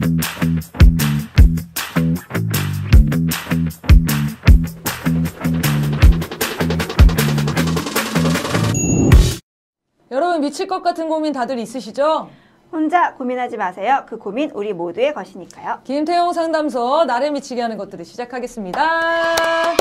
여러분 미칠 것 같은 고민 다들 있으시죠? 혼자 고민하지 마세요. 그 고민 우리 모두의 것이니까요. 김태형 상담소 나를 미치게 하는 것들을 시작하겠습니다.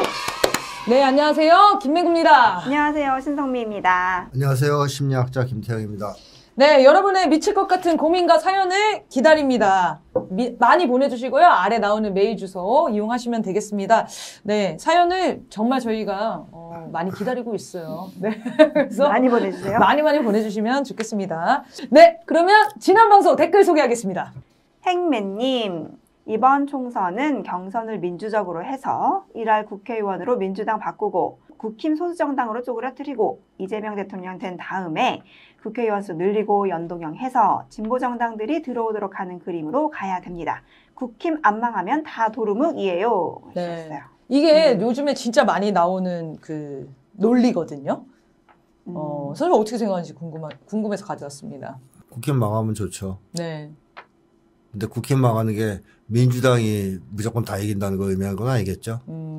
네, 안녕하세요. 김맹구입니다. 안녕하세요. 신성미입니다. 안녕하세요. 심리학자 김태형입니다. 네, 여러분의 미칠 것 같은 고민과 사연을 기다립니다. 많이 보내주시고요. 아래 나오는 메일 주소 이용하시면 되겠습니다. 네, 사연을 정말 저희가 많이 기다리고 있어요. 네, 그래서 많이 보내주세요. 많이 보내주시면 좋겠습니다. 네, 그러면 지난 방송 댓글 소개하겠습니다. 행맨님, 이번 총선은 경선을 민주적으로 해서 1할 국회의원으로 민주당 바꾸고 국힘 소수정당으로 쪼그라뜨리고 이재명 대통령 된 다음에 국회의원 수 늘리고 연동형 해서 진보정당들이 들어오도록 하는 그림으로 가야 됩니다. 국힘 안 망하면 다 도루묵이에요. 네. 하셨어요. 이게 요즘에 진짜 많이 나오는 그 논리거든요. 선생님 어떻게 생각하는지 궁금해서 가져왔습니다. 국힘 망하면 좋죠. 네. 근데 국힘 망하는 게 민주당이 무조건 다 이긴다는 걸 의미하는 건 아니겠죠.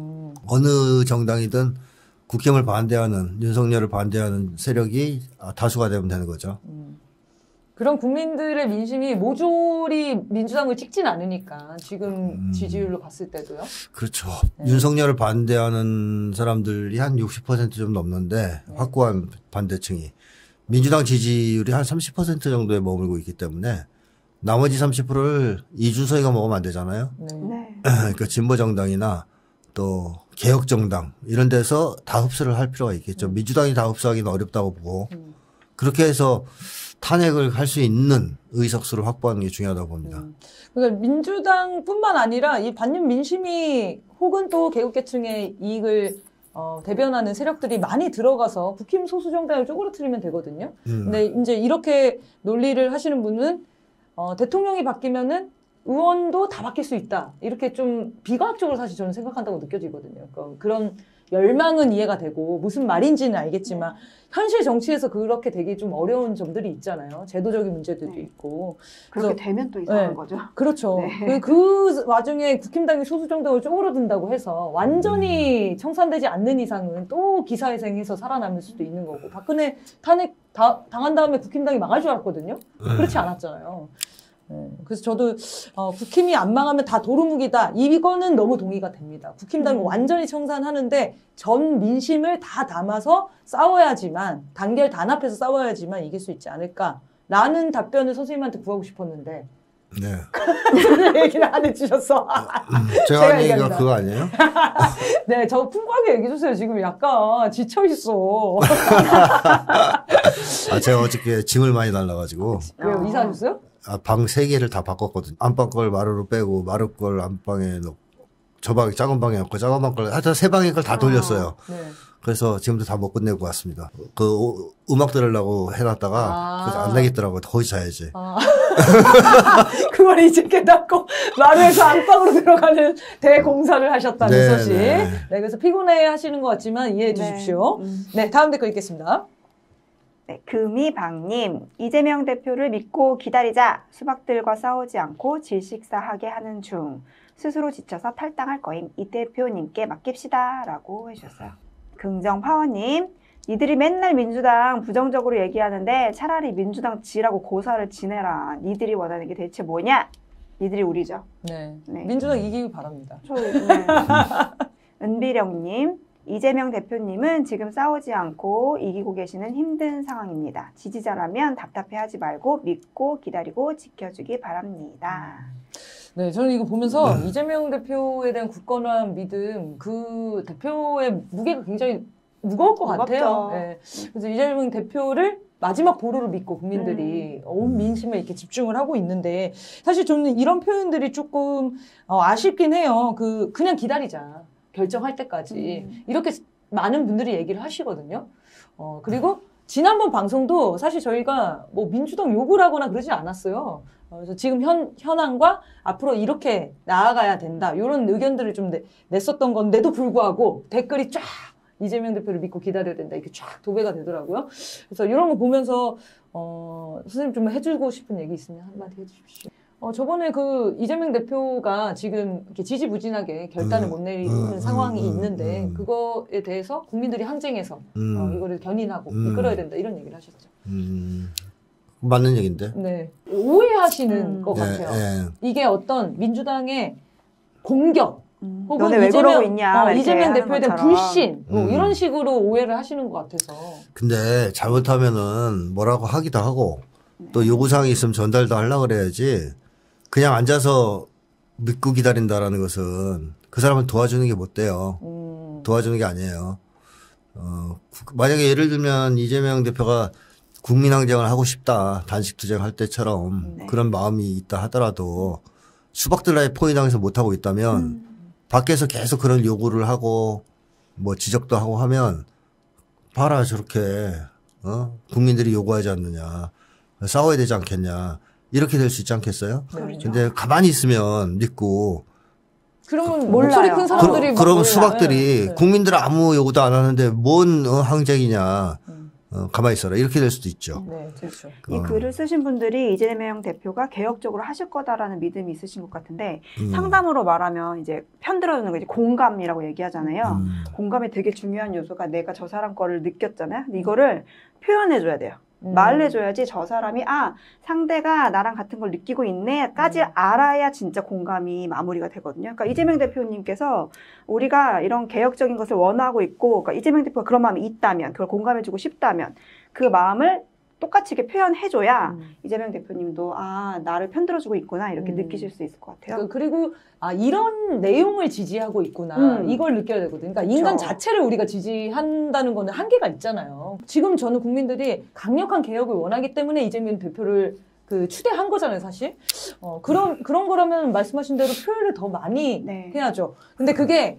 어느 정당이든 국힘을 반대하는, 윤석열을 반대하는 세력이 다수가 되면 되는 거죠. 그런 국민들의 민심이 모조리 민주당을 찍진 않으니까 지금 지지율로 봤을 때도요. 그렇죠. 네. 윤석열을 반대하는 사람들이 한 60% 좀 넘는데 확고한 반대층이. 민주당 지지율이 한 30% 정도에 머물고 있기 때문에 나머지 30%를 이준석이가 먹으면 안 되잖아요. 네. 그러니까 진보정당이나 또 개혁정당 이런 데서 다 흡수를 할 필요가 있겠죠. 민주당이 다 흡수하기는 어렵다고 보고 그렇게 해서 탄핵을 할 수 있는 의석수를 확보하는 게 중요하다고 봅니다. 그러니까 민주당뿐만 아니라 이 반윤 민심이 혹은 또 개국계층의 이익을 대변하는 세력들이 많이 들어가서 국힘 소수정당을 쪼그라뜨리면 되거든요. 근데 이제 이렇게 논리를 하시는 분은 대통령이 바뀌면은 의원도 다 바뀔 수 있다. 이렇게 좀 비과학적으로 사실 저는 생각한다고 느껴지거든요. 그러니까 그런 열망은 이해가 되고 무슨 말인지는 알겠지만 현실 정치에서 그렇게 되기 좀 어려운 점들이 있잖아요. 제도적인 문제들도 있고. 그렇게 되면 또 이상한 거죠. 그렇죠. 네. 그 와중에 국힘당이 소수정당을 쪼그라든다고 해서 완전히 청산되지 않는 이상은 또 기사회생해서 살아남을 수도 있는 거고. 박근혜 탄핵 당한 다음에 국힘당이 망할 줄 알았거든요. 그렇지 않았잖아요. 그래서 저도 국힘이 안 망하면 다 도루묵이다. 이거는 너무 동의가 됩니다. 국힘당을 완전히 청산하는데 전 민심을 다 담아서 싸워야지만 단결 단합해서 싸워야지만 이길 수 있지 않을까라는 답변을 선생님한테 구하고 싶었는데 네. 무슨 얘기를 안 해주셨어. 제가 한 얘기가 그거 아니에요? 네, 저 풍부하게 얘기해주세요. 지금 약간 지쳐있어. 제가 어저께 짐을 많이 날라가지고. 왜요? 이사하셨어요? 방 3개를 다 바꿨거든요. 안방 걸 마루로 빼고 마루 걸 안방에 넣고 저 방에 작은 방에 넣고 작은 방 걸 하여튼 3방의 걸 다 돌렸어요. 네. 그래서 지금도 다 못 끝내고 왔습니다. 그 음악 들으려고 해놨다가 그래서 안 되겠더라고요. 거기 자야지. 그걸 이제 깨닫고 마루에서 안방으로 들어가는 대공사를 하셨다는 소식. 네, 그래서 피곤해 하시는 것 같지만 이해해 주십시오. 네, 다음 댓글 읽겠습니다. 네, 금이방님, 이재명 대표를 믿고 기다리자. 수박들과 싸우지 않고 질식사하게 하는 중. 스스로 지쳐서 탈당할 거임. 이 대표님께 맡깁시다. 라고 해주셨어요. 긍정파워님, 니들이 맨날 민주당 부정적으로 얘기하는데 차라리 민주당 지라고 고사를 지내라. 니들이 원하는 게 대체 뭐냐? 니들이 우리죠. 네, 민주당 이기길 바랍니다. 은비령님, 이재명 대표님은 지금 싸우지 않고 이기고 계시는 힘든 상황입니다. 지지자라면 답답해하지 말고 믿고 기다리고 지켜주기 바랍니다. 네, 저는 이거 보면서 이재명 대표에 대한 굳건한 믿음, 그 대표의 무게가 굉장히 무거울 것 같아요. 네. 그래서 이재명 대표를 마지막 보루를 믿고 국민들이 온 민심에 이렇게 집중을 하고 있는데 사실 저는 이런 표현들이 조금 아쉽긴 해요. 그냥 기다리자. 결정할 때까지. 이렇게 많은 분들이 얘기를 하시거든요. 그리고 지난번 방송도 사실 저희가 뭐 민주당 욕을 하거나 그러지 않았어요. 그래서 지금 현안과 앞으로 이렇게 나아가야 된다. 이런 의견들을 좀 냈었던 건데도 불구하고 댓글이 쫙 이재명 대표를 믿고 기다려야 된다. 이렇게 쫙 도배가 되더라고요. 그래서 이런 거 보면서 선생님 좀 해주고 싶은 얘기 있으면 한마디 해주십시오. 저번에 그 이재명 대표가 지금 이렇게 지지부진하게 결단을 못 내리는 상황이 있는데 그거에 대해서 국민들이 항쟁해서 이거를 견인하고 이끌어야 된다 이런 얘기를 하셨죠. 맞는 얘기인데. 네. 오해하시는 것 같아요. 이게 어떤 민주당의 공격 혹은 너네 왜 그러고 있냐 이재명 대표에 대한 것처럼. 불신 뭐 이런 식으로 오해를 하시는 것 같아서. 근데 잘못하면은 뭐라고 하기도 하고 또 요구사항이 있으면 전달도 하려고 그래야지 그냥 앉아서 믿고 기다린다라는 것은 그 사람을 도와주는 게 못 돼요. 도와주는 게 아니에요. 만약에 예를 들면 이재명 대표가 국민항쟁을 하고 싶다. 단식투쟁 할 때처럼 그런 마음이 있다 하더라도 수박들라의 포위당해서 못하고 있다면 밖에서 계속 그런 요구를 하고 뭐 지적도 하고 하면 봐라 저렇게 국민들이 요구하지 않느냐. 싸워야 되지 않겠냐. 이렇게 될 수 있지 않겠어요? 그렇죠. 근데 가만히 있으면 믿고 그러면 몰라요. 목소리 큰 사람들이 막 그럼 몰라요. 수박들이 네. 국민들 아무 요구도 안 하는데 뭔 항쟁이냐. 가만히 있어라. 이렇게 될 수도 있죠. 네, 그렇죠. 이 글을 쓰신 분들이 이재명 대표가 개혁적으로 하실 거다라는 믿음이 있으신 것 같은데 상담으로 말하면 이제 편들어주는 거 이제 공감이라고 얘기하잖아요. 공감이 되게 중요한 요소가 내가 저 사람 거를 느꼈잖아요. 근데 이거를 표현해줘야 돼요. 말을 해줘야지 저 사람이 상대가 나랑 같은 걸 느끼고 있네까지 알아야 진짜 공감이 마무리가 되거든요. 그러니까 이재명 대표님께서 우리가 이런 개혁적인 것을 원하고 있고 그러니까 이재명 대표가 그런 마음이 있다면 그걸 공감해주고 싶다면 그 마음을 똑같이 이렇게 표현해줘야 이재명 대표님도 나를 편들어주고 있구나 이렇게 느끼실 수 있을 것 같아요. 그리고 이런 내용을 지지하고 있구나 이걸 느껴야 되거든요. 그러니까 인간 그렇죠. 자체를 우리가 지지한다는 거는 한계가 있잖아요. 지금 저는 국민들이 강력한 개혁을 원하기 때문에 이재명 대표를 추대한 거잖아요, 사실. 그런 거라면 말씀하신 대로 표현을 더 많이 해야죠. 근데 그게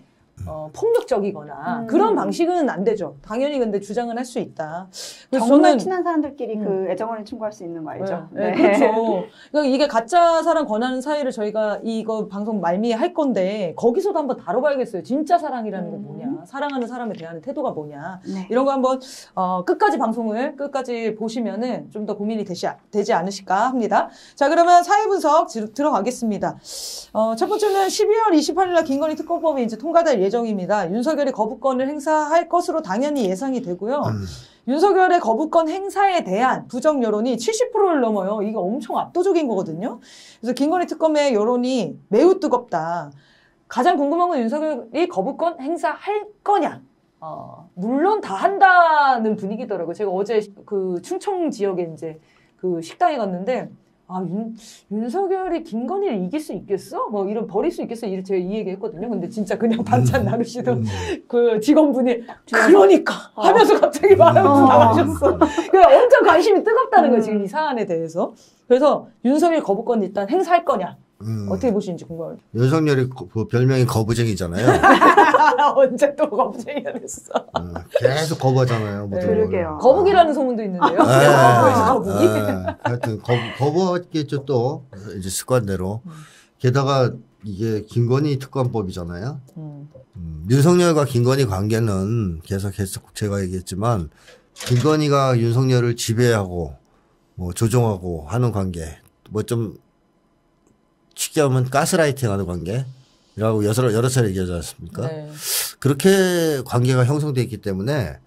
폭력적이거나 그런 방식은 안 되죠. 당연히 근데 주장은 할 수 있다. 그래서 정말 저는 친한 사람들끼리 그 애정을 충고할 수 있는 거 알죠? 네, 그렇죠. 그러니까 이게 가짜 사랑 권하는 사이를 저희가 이거 방송 말미에 할 건데 거기서도 한번 다뤄봐야겠어요. 진짜 사랑이라는 게 뭐냐, 사랑하는 사람에 대한 태도가 뭐냐, 이런 거 한번 끝까지 방송을 끝까지 보시면은 좀 더 고민이 되지 않으실까 합니다. 자, 그러면 사회 분석 들어가겠습니다. 첫 번째는 12월 28일날 김건희 특검법이 이제 통과될 예정입니다. 윤석열이 거부권을 행사할 것으로 당연히 예상이 되고요. 윤석열의 거부권 행사에 대한 부정 여론이 70%를 넘어요. 이게 엄청 압도적인 거거든요. 그래서 김건희 특검의 여론이 매우 뜨겁다. 가장 궁금한 건 윤석열이 거부권 행사할 거냐. 물론 다 한다는 분위기더라고요. 제가 어제 그 충청 지역에 이제 그 식당에 갔는데 윤석열이 김건희를 이길 수 있겠어? 뭐 이런 버릴 수 있겠어? 이렇게 제가 이 얘기 했거든요. 근데 진짜 그냥 반찬 나누시던 그 직원분이 그러니까 하면서 갑자기 말하면서 나가셨어. 그러니까 엄청 관심이 뜨겁다는 거예요. 지금 이 사안에 대해서. 그래서 윤석열 거부권 일단 행사할 거냐? 어떻게 보시는지 궁금해요. 윤석열이 별명이 거부쟁이잖아요. 언제 또 거부쟁이가 됐어? 계속 거부하잖아요. 그러게요. 거북이라는 소문도 있는데요. 거북이. 하여튼 거부했겠죠 또 이제 습관대로. 게다가 이게 김건희 특검법이잖아요. 윤석열과 김건희 관계는 계속 제가 얘기했지만 김건희가 윤석열을 지배하고 뭐 조종하고 하는 관계, 뭐 좀 쉽게 하면 가스라이팅하는 관계라고 여러 차례 얘기하지 않습니까? 네. 그렇게 관계가 형성되어 있기 때문에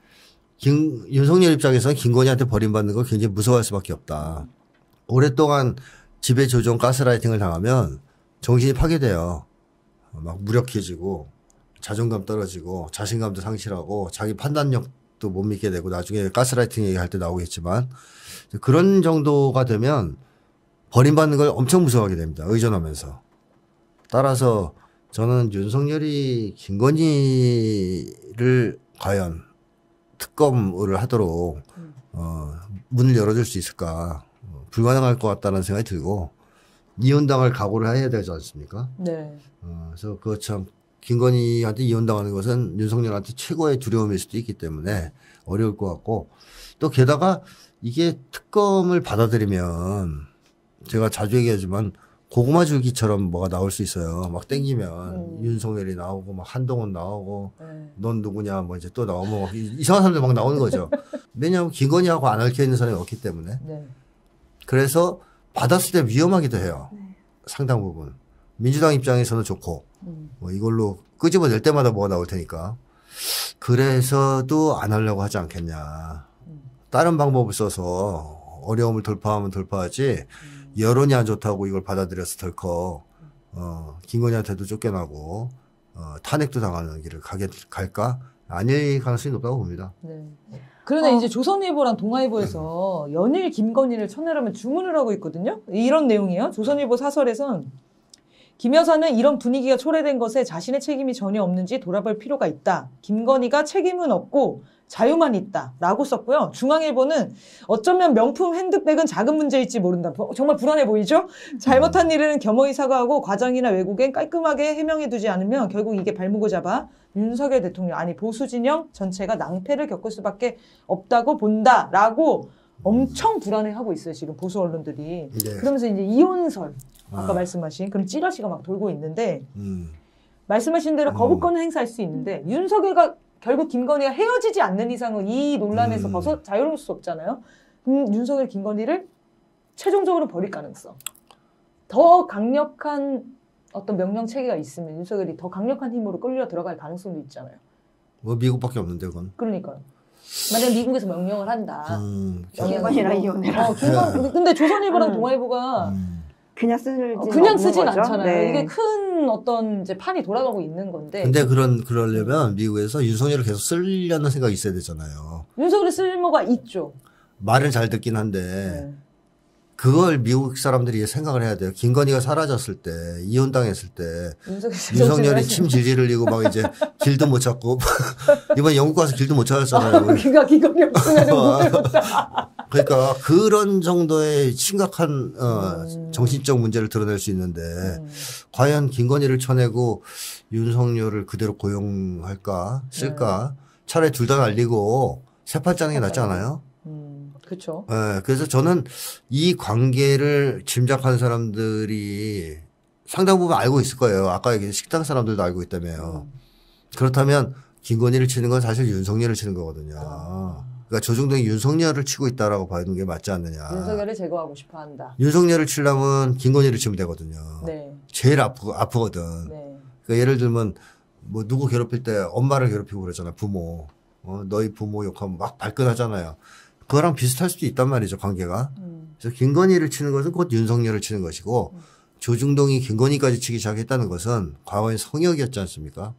윤석열 입장에서는 김건희한테 버림받는 걸 굉장히 무서워할 수밖에 없다. 오랫동안 지배 조종 가스라이팅을 당하면 정신이 파괴돼요. 막 무력해지고 자존감 떨어지고 자신감도 상실하고 자기 판단력도 못 믿게 되고 나중에 가스라이팅 얘기할 때 나오겠지만 그런 정도가 되면 버림받는 걸 엄청 무서워하게 됩니다. 의존하면서. 따라서 저는 윤석열이 김건희를 과연 특검을 하도록 문을 열어줄 수 있을까. 불가능할 것 같다는 생각이 들고 이혼당할 각오를 해야 되지 않습니까? 네. 그래서 그거 참 김건희한테 이혼당하는 것은 윤석열한테 최고의 두려움일 수도 있기 때문에 어려울 것 같고 또 게다가 이게 특검을 받아들이면 제가 자주 얘기하지만 고구마 줄기처럼 뭐가 나올 수 있어요. 막 땡기면 윤석열이 나오고 막 한동훈 나오고 넌 누구냐 뭐 이제 또 나오면 막 이상한 사람들 막 나오는 거죠. 왜냐하면 김건희하고 안 얽혀 있는 사람이 없기 때문에. 네. 그래서 받았을 때 위험하기도 해요. 상당 부분. 민주당 입장에서는 좋고 뭐 이걸로 끄집어낼 때마다 뭐가 나올 테니까. 그래서도 안 하려고 하지 않겠냐. 다른 방법을 써서 어려움을 돌파하면 돌파하지 여론이 안 좋다고 이걸 받아들여서 덜컥 김건희한테도 쫓겨나고 탄핵도 당하는 길을 갈까? 아닐 가능성이 높다고 봅니다. 네. 그러나 이제 조선일보랑 동아일보에서 연일 김건희를 쳐내라면 주문을 하고 있거든요. 이런 내용이에요. 조선일보 사설에선 김 여사는 이런 분위기가 초래된 것에 자신의 책임이 전혀 없는지 돌아볼 필요가 있다. 김건희가 책임은 없고 자유만 있다. 라고 썼고요. 중앙일보는 어쩌면 명품 핸드백은 작은 문제일지 모른다. 정말 불안해 보이죠? 잘못한 일은 겸허히 사과하고 과장이나 왜곡엔 깔끔하게 해명해두지 않으면 결국 이게 발목을 잡아 윤석열 대통령, 아니 보수 진영 전체가 낭패를 겪을 수밖에 없다고 본다라고 엄청 불안해하고 있어요. 지금 보수 언론들이. 네. 그러면서 이제 이혼설, 아까 말씀하신 그런 찌라시가 막 돌고 있는데 말씀하신 대로 거부권을 행사할 수 있는데 윤석열과 결국 김건희가 헤어지지 않는 이상은 이 논란에서 벗어 자유로울 수 없잖아요. 윤석열, 김건희를 최종적으로 버릴 가능성. 더 강력한 어떤 명령 체계가 있으면 윤석열이 더 강력한 힘으로 끌려 들어갈 가능성도 있잖아요. 뭐 미국밖에 없는데 그건. 그러니까요. 만약 미국에서 명령을 한다. 김건희랑 이혼해라. 근데 조선일보랑 동아일보가 그냥 쓰진 거죠? 않잖아요. 네. 이게 큰 어떤 이제 판이 돌아가고 있는 건데. 근데 그러려면 미국에서 윤석열을 계속 쓰려는 생각이 있어야 되잖아요. 윤석열의 쓸모가 있죠. 말은 잘 듣긴 한데 네. 그걸 미국 사람들이 생각을 해야 돼요. 김건희가 사라졌을 때, 이혼당했을 때 윤석열이 침 질질 흘리고 막 이제 길도 못 찾고 이번 영국 가서 길도 못 찾았잖아요. 그러니까 김건희 없으면 못 살았다. 그러니까 그런 정도의 심각한 정신적 문제를 드러낼 수 있는데 과연 김건희를 쳐내고 윤석열을 그대로 고용할까 쓸까? 차라리 둘 다 날리고 세판 짜는 게 낫지 않아요? 그렇죠. 네, 그래서 저는 이 관계를 짐작하는 사람들이 상당 부분 알고 있을 거예요. 아까 얘기한 식당 사람들도 알고 있다며요. 그렇다면 김건희를 치는 건 사실 윤석열을 치는 거거든요. 그러니까 조중동이 윤석열을 치고 있다라고 봐야 되는 게 맞지 않느냐. 윤석열을 제거하고 싶어 한다. 윤석열을 치려면 김건희를 치면 되거든요. 네. 제일 아프거든. 네. 그러니까 예를 들면 뭐 누구 괴롭힐 때 엄마를 괴롭히고 그러잖아요. 부모. 너희 부모 욕하면 막 발끈하잖아요. 그거랑 비슷할 수도 있단 말이죠, 관계가. 그래서 김건희를 치는 것은 곧 윤석열을 치는 것이고 조중동이 김건희까지 치기 시작했다는 것은 과거의 성역이었지 않습니까?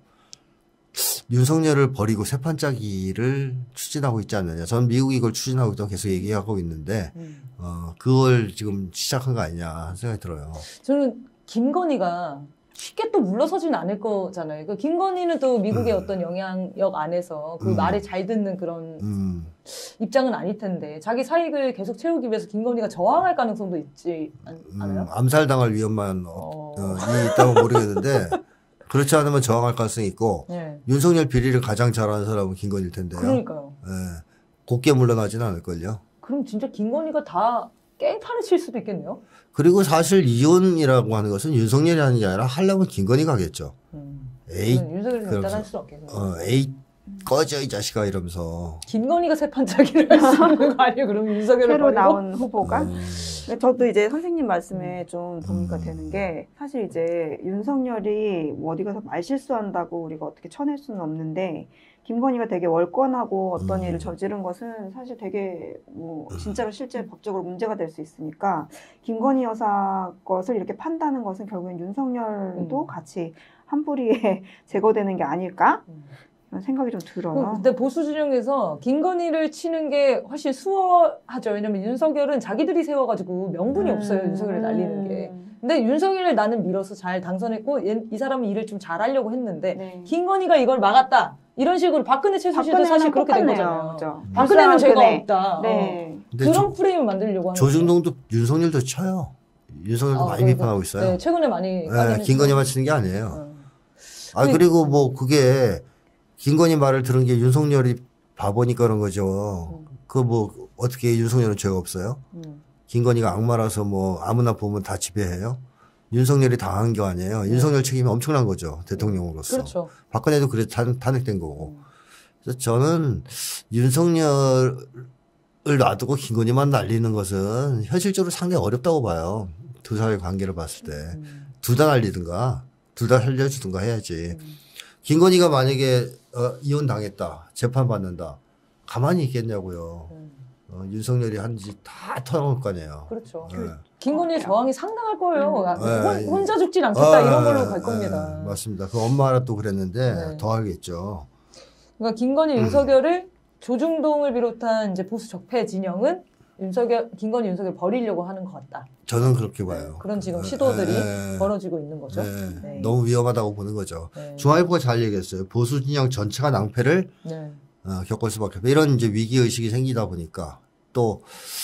윤석열을 버리고 세판짜기를 추진하고 있지 않느냐. 저는 미국이 이걸 추진하고 있다고 계속 얘기하고 있는데 그걸 지금 시작한 거 아니냐 생각이 들어요. 저는 김건희가 쉽게 또 물러서지는 않을 거잖아요. 그 김건희는 또 미국의 어떤 영향력 안에서 그 말에 잘 듣는 그런 입장은 아닐 텐데 자기 사익을 계속 채우기 위해서 김건희가 저항할 가능성도 있지 않아요? 암살당할 위험만 있다고 모르겠는데 그렇지 않으면 저항할 가능성이 있고 네. 윤석열 비리를 가장 잘하는 사람은 김건희일 텐데요. 그러니까요. 네. 곱게 물러나지는 않을걸요. 그럼 진짜 김건희가 다 깽판을 칠 수도 있겠네요. 그리고 사실 이혼이라고 하는 것은 윤석열이 하는 게 아니라 하려면 김건희가 하겠죠. 에이, 윤석열이 결단할 수 없겠네요. 에이, 꺼져 이 자식아 이러면서. 김건희가 세판짜기를 할 수 있는 거 아니에요? 그럼 윤석열을 새로 버리고? 나온 후보가? 저도 이제 선생님 말씀에 좀 동의가 되는 게 사실 이제 윤석열이 뭐 어디 가서 말실수한다고 우리가 어떻게 쳐낼 수는 없는데 김건희가 되게 월권하고 어떤 일을 저지른 것은 사실 되게 뭐 진짜로 실제 법적으로 문제가 될 수 있으니까 김건희 여사 것을 이렇게 판다는 것은 결국엔 윤석열도 같이 한 뿌리에 제거되는 게 아닐까? 이런 생각이 좀 들어요. 근데 보수 진영에서 김건희를 치는 게 훨씬 수월하죠. 왜냐면 윤석열은 자기들이 세워가지고 명분이 없어요. 윤석열을 날리는 게. 근데 윤석열을 나는 밀어서 잘 당선했고 이 사람은 일을 좀 잘하려고 했는데 네. 김건희가 이걸 막았다. 이런 식으로 박근혜 최순실도 사실 그렇게 된 거잖아요. 그렇죠. 박근혜는 죄가 없다. 네. 그런 프레임을 만들려고 하는 조중동도 윤석열도 쳐요. 윤석열도 많이 비판하고 있어요. 네, 최근에 많이. 네, 김건희만 치는 게 아니에요. 그리고 뭐 그게 김건희 말을 들은 게 윤석열이 바보니까 그런 거죠. 그 뭐 어떻게 윤석열은 죄가 없어요? 김건희가 악마라서 뭐 아무나 보면 다 지배해요? 윤석열이 당한 게 아니에요. 윤석열 책임이 엄청난 거죠. 대통령으로서. 그렇죠. 박근혜도 그래서 탄핵된 거고. 그래서 저는 윤석열을 놔두고 김건희만 날리는 것은 현실적으로 상당히 어렵다고 봐요. 두 사람의 관계를 봤을 때 둘 다 날리든가 둘 다 살려주든가 해야지. 김건희가 만약에 이혼 당했다, 재판 받는다, 가만히 있겠냐고요. 윤석열이 한 짓 다 털어놓을 거 아니에요. 그렇죠. 네. 김건희의 저항이 상당할 거예요. 네. 혼자 죽진 않겠다 이런 걸로 갈 겁니다. 맞습니다. 그 엄마라 또 그랬는데 네. 더 하겠죠. 그러니까 김건희, 윤석열을 조중동을 비롯한 이제 보수 적폐 진영은 김건희, 윤석열 버리려고 하는 것 같다. 저는 그렇게 봐요. 그런 지금 시도들이 벌어지고 있는 거죠. 네. 네. 너무 위험하다고 보는 거죠. 네. 중앙일보가 잘 얘기했어요. 보수 진영 전체가 낭패를 네. 겪을 수밖에 없다. 이런 이제 위기 의식이 생기다 보니까 또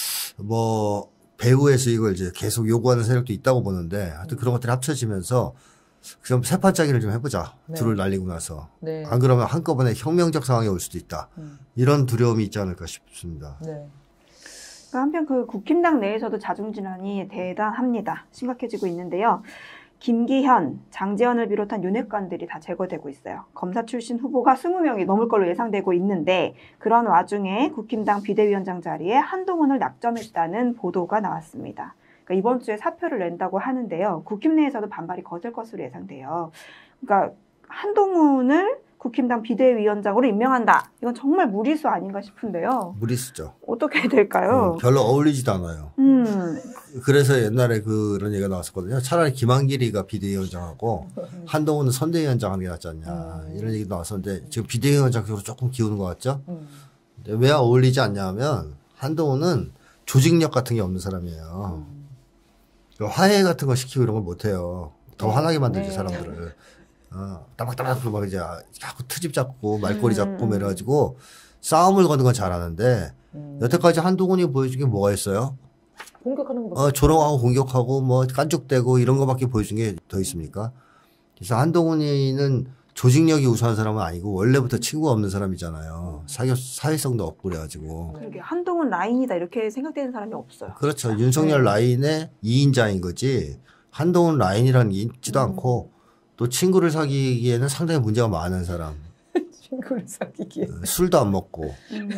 뭐 배후의 수익을 이제 계속 요구하는 세력도 있다고 보는데 하여튼 그런 것들이 합쳐지면서 그럼 세판짜기를 좀 해보자. 네. 둘을 날리고 나서. 네. 안 그러면 한꺼번에 혁명적 상황이 올 수도 있다. 이런 두려움이 있지 않을까 싶습니다. 네. 한편 그 국힘당 내에서도 자중질환이 대단합니다. 심각해지고 있는데요. 김기현, 장제원을 비롯한 윤핵관들이 다 제거되고 있어요. 검사 출신 후보가 20명이 넘을 걸로 예상되고 있는데 그런 와중에 국힘당 비대위원장 자리에 한동훈을 낙점했다는 보도가 나왔습니다. 그러니까 이번 주에 사표를 낸다고 하는데요. 국힘 내에서도 반발이 거셀 것으로 예상돼요. 그러니까 한동훈을 국힘당 비대위원장으로 임명한다. 이건 정말 무리수 아닌가 싶은데요. 무리수죠. 어떻게 될까요? 별로 어울리지도 않아요. 그래서 옛날에 그런 얘기가 나왔었거든요. 차라리 김한길이가 비대위원장하고 한동훈은 선대위원장 하는 게 낫지 않냐. 이런 얘기도 나왔었는데 지금 비대위원장 쪽으로 조금 기우는 것 같죠? 근데 왜 어울리지 않냐면 한동훈은 조직력 같은 게 없는 사람이에요. 화해 같은 거 시키고 이런 걸 못해요. 더 화나게 만들지 사람들을. 따박따박 막 이제 자꾸 트집 잡고 말꼬리 잡고 이래가지고 싸움을 거는 건 잘하는데 여태까지 한동훈이 보여준 게 뭐가 있어요? 공격하는 거. 조롱하고 공격하고 뭐 깐죽대고 이런 거밖에 보여준 게 더 있습니까? 그래서 한동훈이는 조직력이 우수한 사람은 아니고 원래부터 친구가 없는 사람이잖아요. 사회성도 없고 그래가지고. 그러게 한동훈 라인이다 이렇게 생각되는 사람이 없어요. 그렇죠. 윤석열 라인의 2인자인 거지 한동훈 라인이라는 게 있지도 않고 또 친구를 사귀기에는 상당히 문제가 많은 사람. 친구를 사귀기에. 술도 안 먹고.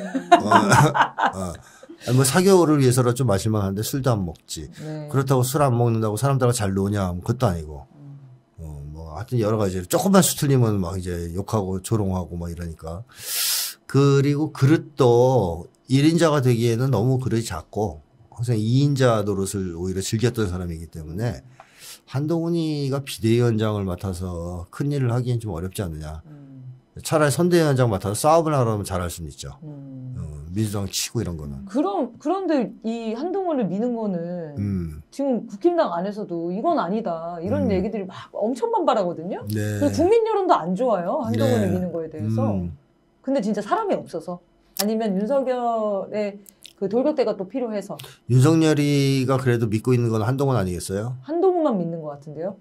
뭐 사교를 위해서라 좀 마실만 한데 술도 안 먹지. 네. 그렇다고 술 안 먹는다고 사람들하고 잘 노냐 하면 그것도 아니고. 뭐 하여튼 여러 가지. 조금만 수틀리면 막 이제 욕하고 조롱하고 막 이러니까. 그리고 그릇도 1인자가 되기에는 너무 그릇이 작고 항상 2인자 노릇을 오히려 즐겼던 사람이기 때문에 한동훈이가 비대위원장을 맡아서 큰 일을 하기엔 좀 어렵지 않느냐. 차라리 선대위원장 맡아서 싸움을 하려면 잘할 수는 있죠. 민주당 치고 이런 거는. 그런데 이 한동훈을 미는 거는 지금 국힘당 안에서도 이건 아니다. 이런 얘기들이 막 엄청 반발하거든요. 네. 그리고 국민 여론도 안 좋아요. 한동훈을 네. 미는 거에 대해서. 근데 진짜 사람이 없어서. 아니면 윤석열의 그 돌격대가 또 필요해서. 윤석열이가 그래도 믿고 있는 건 한동훈 아니겠어요? 한동훈만 믿는 것 같은데요?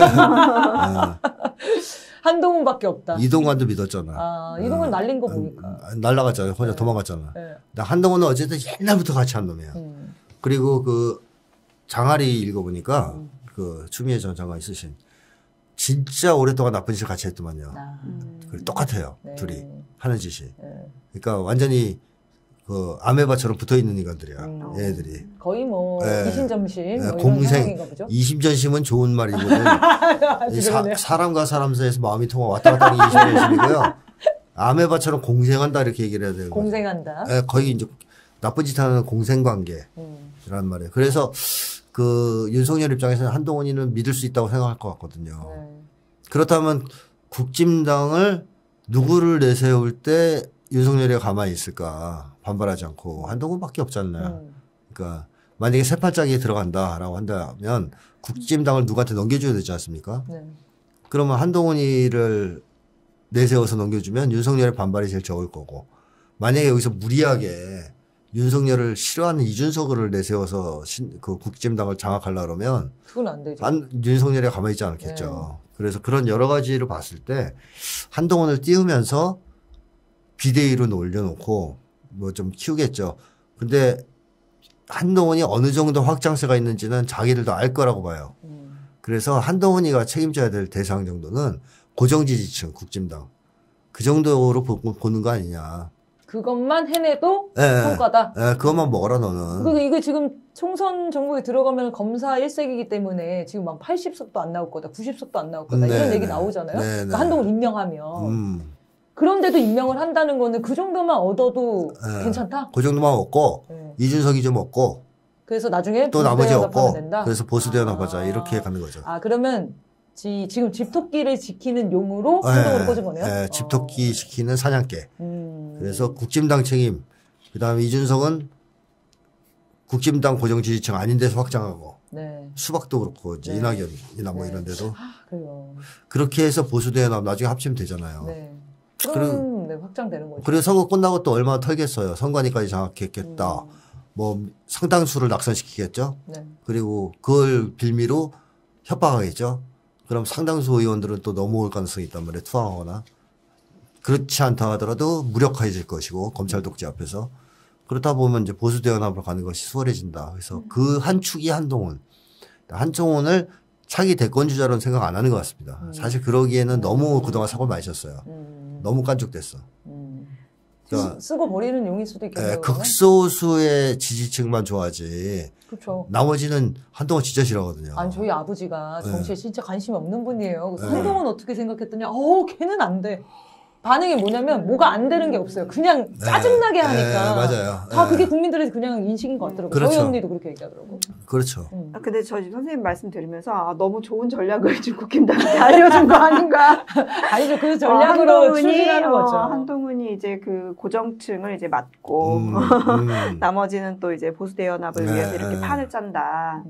한동훈밖에 없다. 이동관도 믿었잖아. 이동관 날린 거 보니까. 날라갔잖아요. 혼자 도망갔잖아. 네. 근데 한동훈은 어쨌든 옛날부터 같이 한 놈이야. 그리고 그 장하리 읽어보니까 그 추미애 전 장관 있으신 진짜 오랫동안 나쁜 짓을 같이 했더만요. 그리고 똑같아요. 네. 둘이 하는 짓이. 네. 그러니까 완전히 그 아메바처럼 붙어있는 인간들이야. 얘네들이. 거의 뭐 네. 이심점심 뭐 이런 공생. 상황인가 보죠. 이심전심은 좋은 말이거든. 그러네요. 사람과 사람 사이에서 마음이 통하 왔다 갔다 하는 게 이심전심이고요. 아메바처럼 공생한다 이렇게 얘기를 해야 돼요. 공생한다. 거의 이제 나쁜 짓 하는 공생관계란 말이에요. 그래서 그 윤석열 입장에서는 한동훈이는 믿을 수 있다고 생각할 것 같거든요. 네. 그렇다면 국진당을 누구를 내세울 때 윤석열이 가만히 있을까? 반발하지 않고 한동훈밖에 없잖아요. 그러니까 만약에 세팔짜기에 들어간다라고 한다면 국진당을 누구한테 넘겨줘야 되지 않습니까? 네. 그러면 한동훈이를 내세워서 넘겨주면 윤석열의 반발이 제일 적을 거고 만약에 여기서 무리하게 윤석열을 싫어하는 이준석을 내세워서 그 국진당을 장악하려고 그러면 그건 안 되죠. 윤석열이 가만히 있지 않겠죠. 네. 그래서 그런 여러 가지를 봤을 때 한동훈을 띄우면서 비대위로 올려놓고 뭐 좀 키우겠죠. 근데 한동훈이 어느 정도 확장세가 있는지는 자기들도 알 거라고 봐요. 그래서 한동훈이가 책임져야 될 대상 정도는 고정지지층 국진당 그 정도로 보는 거 아니냐. 그것만 해내도 예, 성과다. 예, 그것만 먹어라 너는. 이게 지금 총선 정국에 들어가면 검사 일색이기 때문에 지금 막 80석도 안 나올 거다, 90석도 안 나올 거다 이런 얘기 나오잖아요. 그러니까 한동훈 임명하면. 그런데도 임명을 한다는 거는 그 정도만 얻어도 괜찮다? 그 정도만 얻고 네. 이준석이 좀 얻고 그래서 나중에 또 나머지 보수대연합하면 얻고 된다? 그래서 보수대연합하자 이렇게 가는 거죠. 그러면 지금 집토끼를 지키는 용으로 한동훈을 꽂은 거네요? 네, 집토끼 시키는 사냥개. 그래서 국진당 책임, 그 다음에 이준석은 국진당 고정 지지층 아닌 데서 확장하고, 네. 수박도 그렇고, 이제 네. 이낙연이나 뭐 네. 이런 데도. 그래요. 그렇게 해서 보수대연합 나중에 합치면 되잖아요. 네. 그럼 네, 확장되는 거죠. 그리고 선거 끝나고 또 얼마나 털겠어요. 선관위까지 장악했겠다. 뭐 상당수를 낙선시키겠죠. 네. 그리고 그걸 빌미로 협박하겠죠. 그럼 상당수 의원들은 또 넘어올 가능성이 있단 말이에요. 투항하거나. 그렇지 않다 하더라도 무력화해질 것이고 검찰 독재 앞에서. 그렇다 보면 이제 보수대연합으로 가는 것이 수월해진다. 그래서 그 한 축이 한동훈. 한동훈을 차기 대권주자로는 생각 안 하는 것 같습니다. 사실 그러기에는 너무 그동안 사고를 많이 쳤어요. 너무 깐죽됐어. 그러니까 쓰고 버리는 용일 수도 있겠네요. 극소수의 지지층만 좋아하지. 그렇죠. 나머지는 한동훈 진짜 싫어하거든요. 아니 저희 아버지가 정치에 진짜 관심이 없는 분이에요. 그래서 네. 한동훈 어떻게 생각했더니 걔는 안 돼. 반응이 뭐냐면 뭐가 안 되는 게 없어요. 그냥 짜증나게 하니까. 맞아요. 다 그게 국민들의 그냥 인식인 것 같더라고요. 그렇죠. 저희 언니도 그렇게 얘기하더라고요. 그렇죠. 근데 저 선생님 말씀 들으면서 너무 좋은 전략을 지금 국힘당한테 알려준 거 아닌가? 아니죠. 그 전략으로 추진하는 거죠. 한동훈이 이제 그 고정층을 이제 맡고 나머지는 또 이제 보수대연합을 위해서 이렇게 판을 짠다.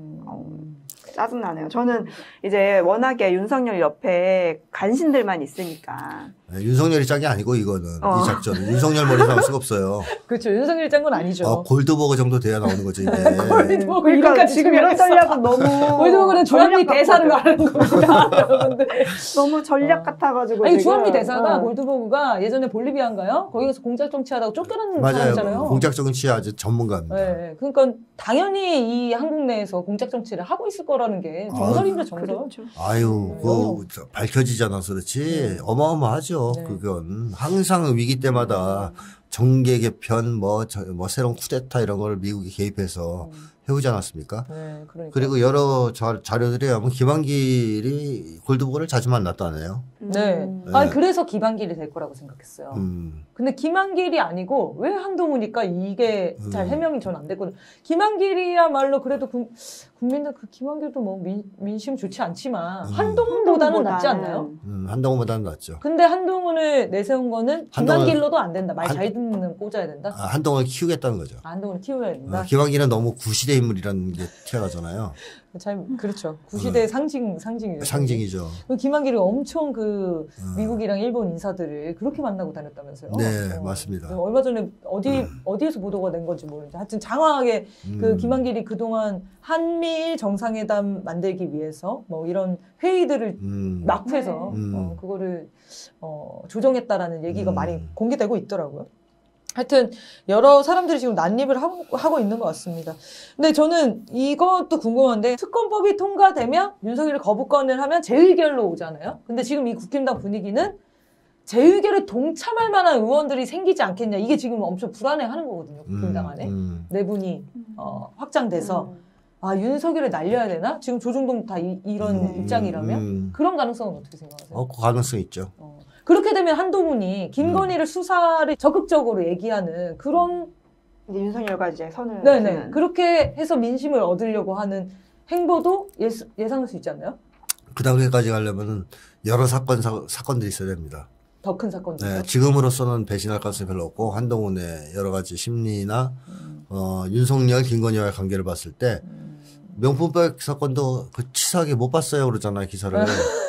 짜증나네요. 저는 이제 워낙에 윤석열 옆에 간신들만 있으니까. 네, 윤석열이 짠 게 아니고 이거는 이 작전은 윤석열 머리에서 나올 수가 없어요. 그렇죠. 윤석열이 짠 건 아니죠. 골드버거 정도 돼야 나오는 거죠 이게. 골드버거 그러니까 지금 이런 전략은 너무 골드버거는 주한미 대사를 말하는 겁니다. 여러분들. 너무 전략 같아가지고. 아니 지금. 주한미 대사가 골드버거가 예전에 볼리비아인가요? 거기서 공작 정치하다가 쫓겨난 사람이잖아요. 맞아요. 공작 정치 아주 전문가입니다. 네, 그러니까 당연히 이 한국 내에서 공작 정치를 하고 있을 거라는 게 정설입니다, 정설. 그렇죠. 아유, 밝혀지지 않아서 그렇지 어마어마하죠. 네. 그건 항상 위기 때마다 정계 개편, 뭐 새로운 쿠데타 이런 걸 미국이 개입해서 해오지 않았습니까? 네, 그러니까. 그리고 여러 자료들에 하면 김한길이 골드버거를 자주 만났다네요. 네. 아니 그래서 김한길이 될 거라고 생각했어요. 근데 김한길이 아니고 왜 한동훈이니까 이게 잘 해명이 전 안 됐거든요. 김한길이야말로 그래도 국민들 그 김한길도 뭐 민심 좋지 않지만 한동훈보다는 낫지 않나요? 한동훈보다는 낫죠. 근데 한동훈을 내세운 거는 김한길로도 안 된다. 말 잘 듣는 꽂아야 된다. 한동훈을 키우겠다는 거죠. 한동훈을 키워야 된다. 김한길은 너무 구시대 인물이라는 게 튀어나잖아요. 잘 그렇죠. 구시대의 상징이에요. 상징이죠. 김한길이 엄청 그 미국이랑 일본 인사들을 그렇게 만나고 다녔다면서요? 네, 맞습니다. 얼마 전에 어디에서 보도가 된 건지 모르는데 하여튼 장황하게 그 김한길이 그동안 한미일 정상회담 만들기 위해서 뭐 이런 회의들을 막후해서 그거를 조정했다라는 얘기가 많이 공개되고 있더라고요. 하여튼 여러 사람들이 지금 난입을 하고 있는 것 같습니다. 근데 저는 이것도 궁금한데 특검법이 통과되면 윤석열이 거부권을 하면 재의결로 오잖아요. 근데 지금 이 국힘당 분위기는 재의결에 동참할 만한 의원들이 생기지 않겠냐. 이게 지금 엄청 불안해하는 거거든요. 국힘당 안에. 내분이 확장돼서 윤석열을 날려야 되나? 지금 조중동 다 이런 입장이라면? 그런 가능성은 어떻게 생각하세요? 그 가능성 있죠. 그렇게 되면 한동훈이 김건희를 수사를 적극적으로 얘기하는 그런 이제 윤석열과 이제 선을 네네 그렇게 해서 민심을 얻으려고 하는 행보도 예상할 수 있지 않나요? 그 단계까지 가려면은 여러 사건들이 있어야 됩니다. 더 큰 사건들. 네, 지금으로서는 배신할 가능성이 별로 없고 한동훈의 여러 가지 심리나 윤석열, 김건희와의 관계를 봤을 때 명품백 사건도 그 치사하게 못 봤어요 그러잖아요 기사를.